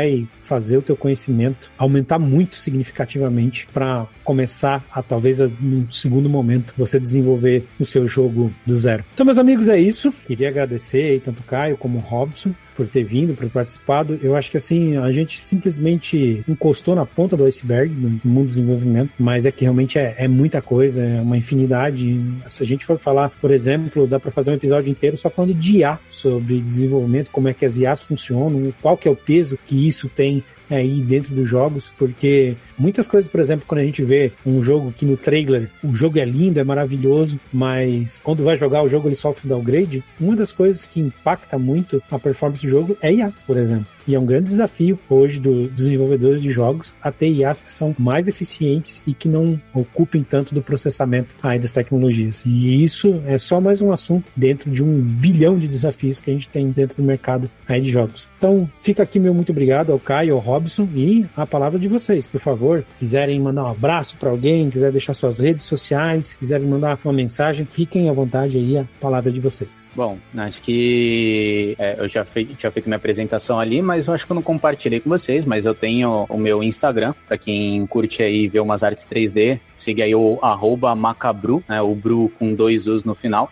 fazer o teu conhecimento aumentar muito significativamente para começar a, talvez, num segundo momento, você desenvolver o seu jogo do zero. Então, meus amigos, é isso. Queria agradecer aí tanto o Caio como o Robson por ter vindo, por ter participado. Eu acho que assim, a gente simplesmente encostou na ponta do iceberg no mundo do desenvolvimento, mas é que realmente é, é muita coisa, é uma infinidade. Se a gente for falar, por exemplo, dá para fazer um episódio inteiro só falando de I A, sobre desenvolvimento, como é que as I As funcionam, qual que é o peso que isso tem aí dentro dos jogos, porque muitas coisas, por exemplo, quando a gente vê um jogo que no trailer o jogo é lindo, é maravilhoso, mas quando vai jogar o jogo ele sofre downgrade, uma das coisas que impacta muito a performance do jogo é I A, por exemplo. E é um grande desafio hoje dos desenvolvedores de jogos a ter I As que são mais eficientes e que não ocupem tanto do processamento aí das tecnologias. E isso é só mais um assunto dentro de um bilhão de desafios que a gente tem dentro do mercado aí de jogos. Então, fica aqui meu muito obrigado ao Caio, ao Robson, e a palavra de vocês, por favor. Quiserem mandar um abraço para alguém, quiser deixar suas redes sociais, quiserem mandar uma mensagem, fiquem à vontade aí, a palavra de vocês. Bom, acho que é, eu já fei, tinha feito minha apresentação ali, mas mas eu acho que eu não compartilhei com vocês, mas eu tenho o meu Instagram, pra quem curte aí ver umas artes três D, siga aí o arroba macabru, né, o Bru com dois U's no final,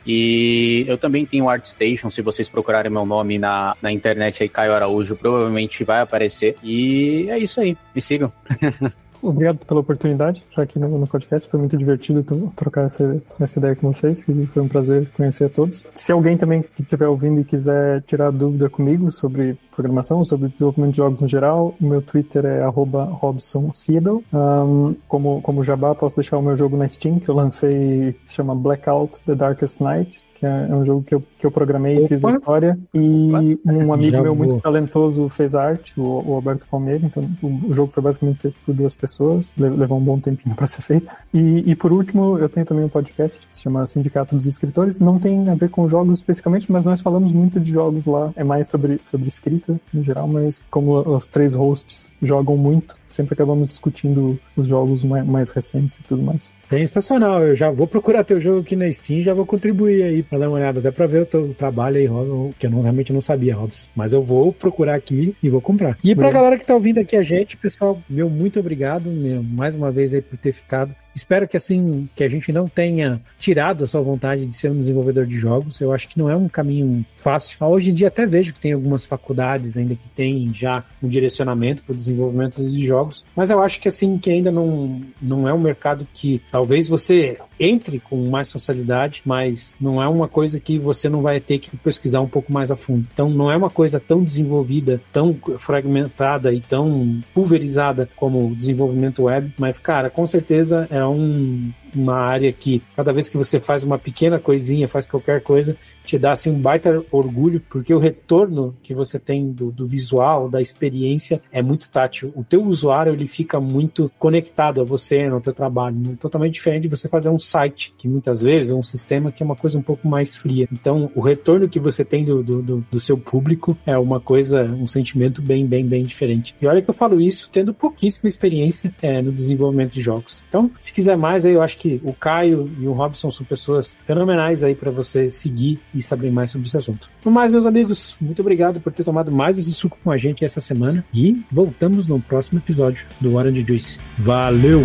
e eu também tenho o ArtStation, se vocês procurarem meu nome na, na internet aí, Caio Araújo, provavelmente vai aparecer, e é isso aí, me sigam. Obrigado pela oportunidade, já aqui no, no podcast. Foi muito divertido trocar essa, essa ideia com vocês. Foi um prazer conhecer a todos. Se alguém também que estiver ouvindo e quiser tirar dúvida comigo sobre programação, sobre desenvolvimento de jogos no geral, o meu Twitter é arroba Robson Siebel. Um, como, como jabá, posso deixar o meu jogo na Steam, que eu lancei, que se chama Blackout The Darkest Night, que é um jogo que eu, que eu programei e fiz a história, e um amigo Já meu vou. muito talentoso fez a arte, o, o Alberto Palmeira, então o, o jogo foi basicamente feito por duas pessoas, levou um bom tempinho para ser feito. E, e por último, eu tenho também um podcast que se chama Sindicato dos Escritores, não tem a ver com jogos especificamente, mas nós falamos muito de jogos lá, é mais sobre, sobre escrita no geral, mas como os três hosts jogam muito, sempre acabamos discutindo os jogos mais, mais recentes e tudo mais. Sensacional, eu já vou procurar teu jogo aqui na Steam e já vou contribuir aí pra dar uma olhada, até pra ver o teu trabalho aí, Robson, que eu não, realmente não sabia, Robson, mas eu vou procurar aqui e vou comprar. E pra Bem. galera que tá ouvindo aqui a gente, pessoal, meu muito obrigado, meu, mais uma vez aí por ter ficado. Espero que assim, que a gente não tenha tirado a sua vontade de ser um desenvolvedor de jogos. Eu acho que não é um caminho fácil. Hoje em dia até vejo que tem algumas faculdades ainda que tem já um direcionamento para o desenvolvimento de jogos, mas eu acho que assim, que ainda não, não é um mercado que talvez você entre com mais facilidade, mas não é uma coisa que você não vai ter que pesquisar um pouco mais a fundo. Então não é uma coisa tão desenvolvida, tão fragmentada e tão pulverizada como o desenvolvimento web, mas cara, com certeza é um, uma área que cada vez que você faz uma pequena coisinha, faz qualquer coisa, te dá assim um baita orgulho, porque o retorno que você tem do, do visual, da experiência, é muito tátil. O teu usuário, ele fica muito conectado a você, no teu trabalho, né? Totalmente diferente de você fazer um site, que muitas vezes é um sistema que é uma coisa um pouco mais fria. Então, o retorno que você tem do, do, do, do seu público é uma coisa, um sentimento bem, bem, bem diferente. E olha que eu falo isso tendo pouquíssima experiência é, no desenvolvimento de jogos. Então, se quiser mais, aí eu acho que o Caio e o Robson são pessoas fenomenais aí para você seguir e saber mais sobre esse assunto. No mais, meus amigos, muito obrigado por ter tomado mais esse suco com a gente essa semana e voltamos no próximo episódio do Orange Juice. Valeu!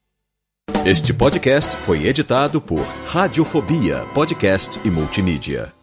Este podcast foi editado por Radiofobia, podcast e multimídia.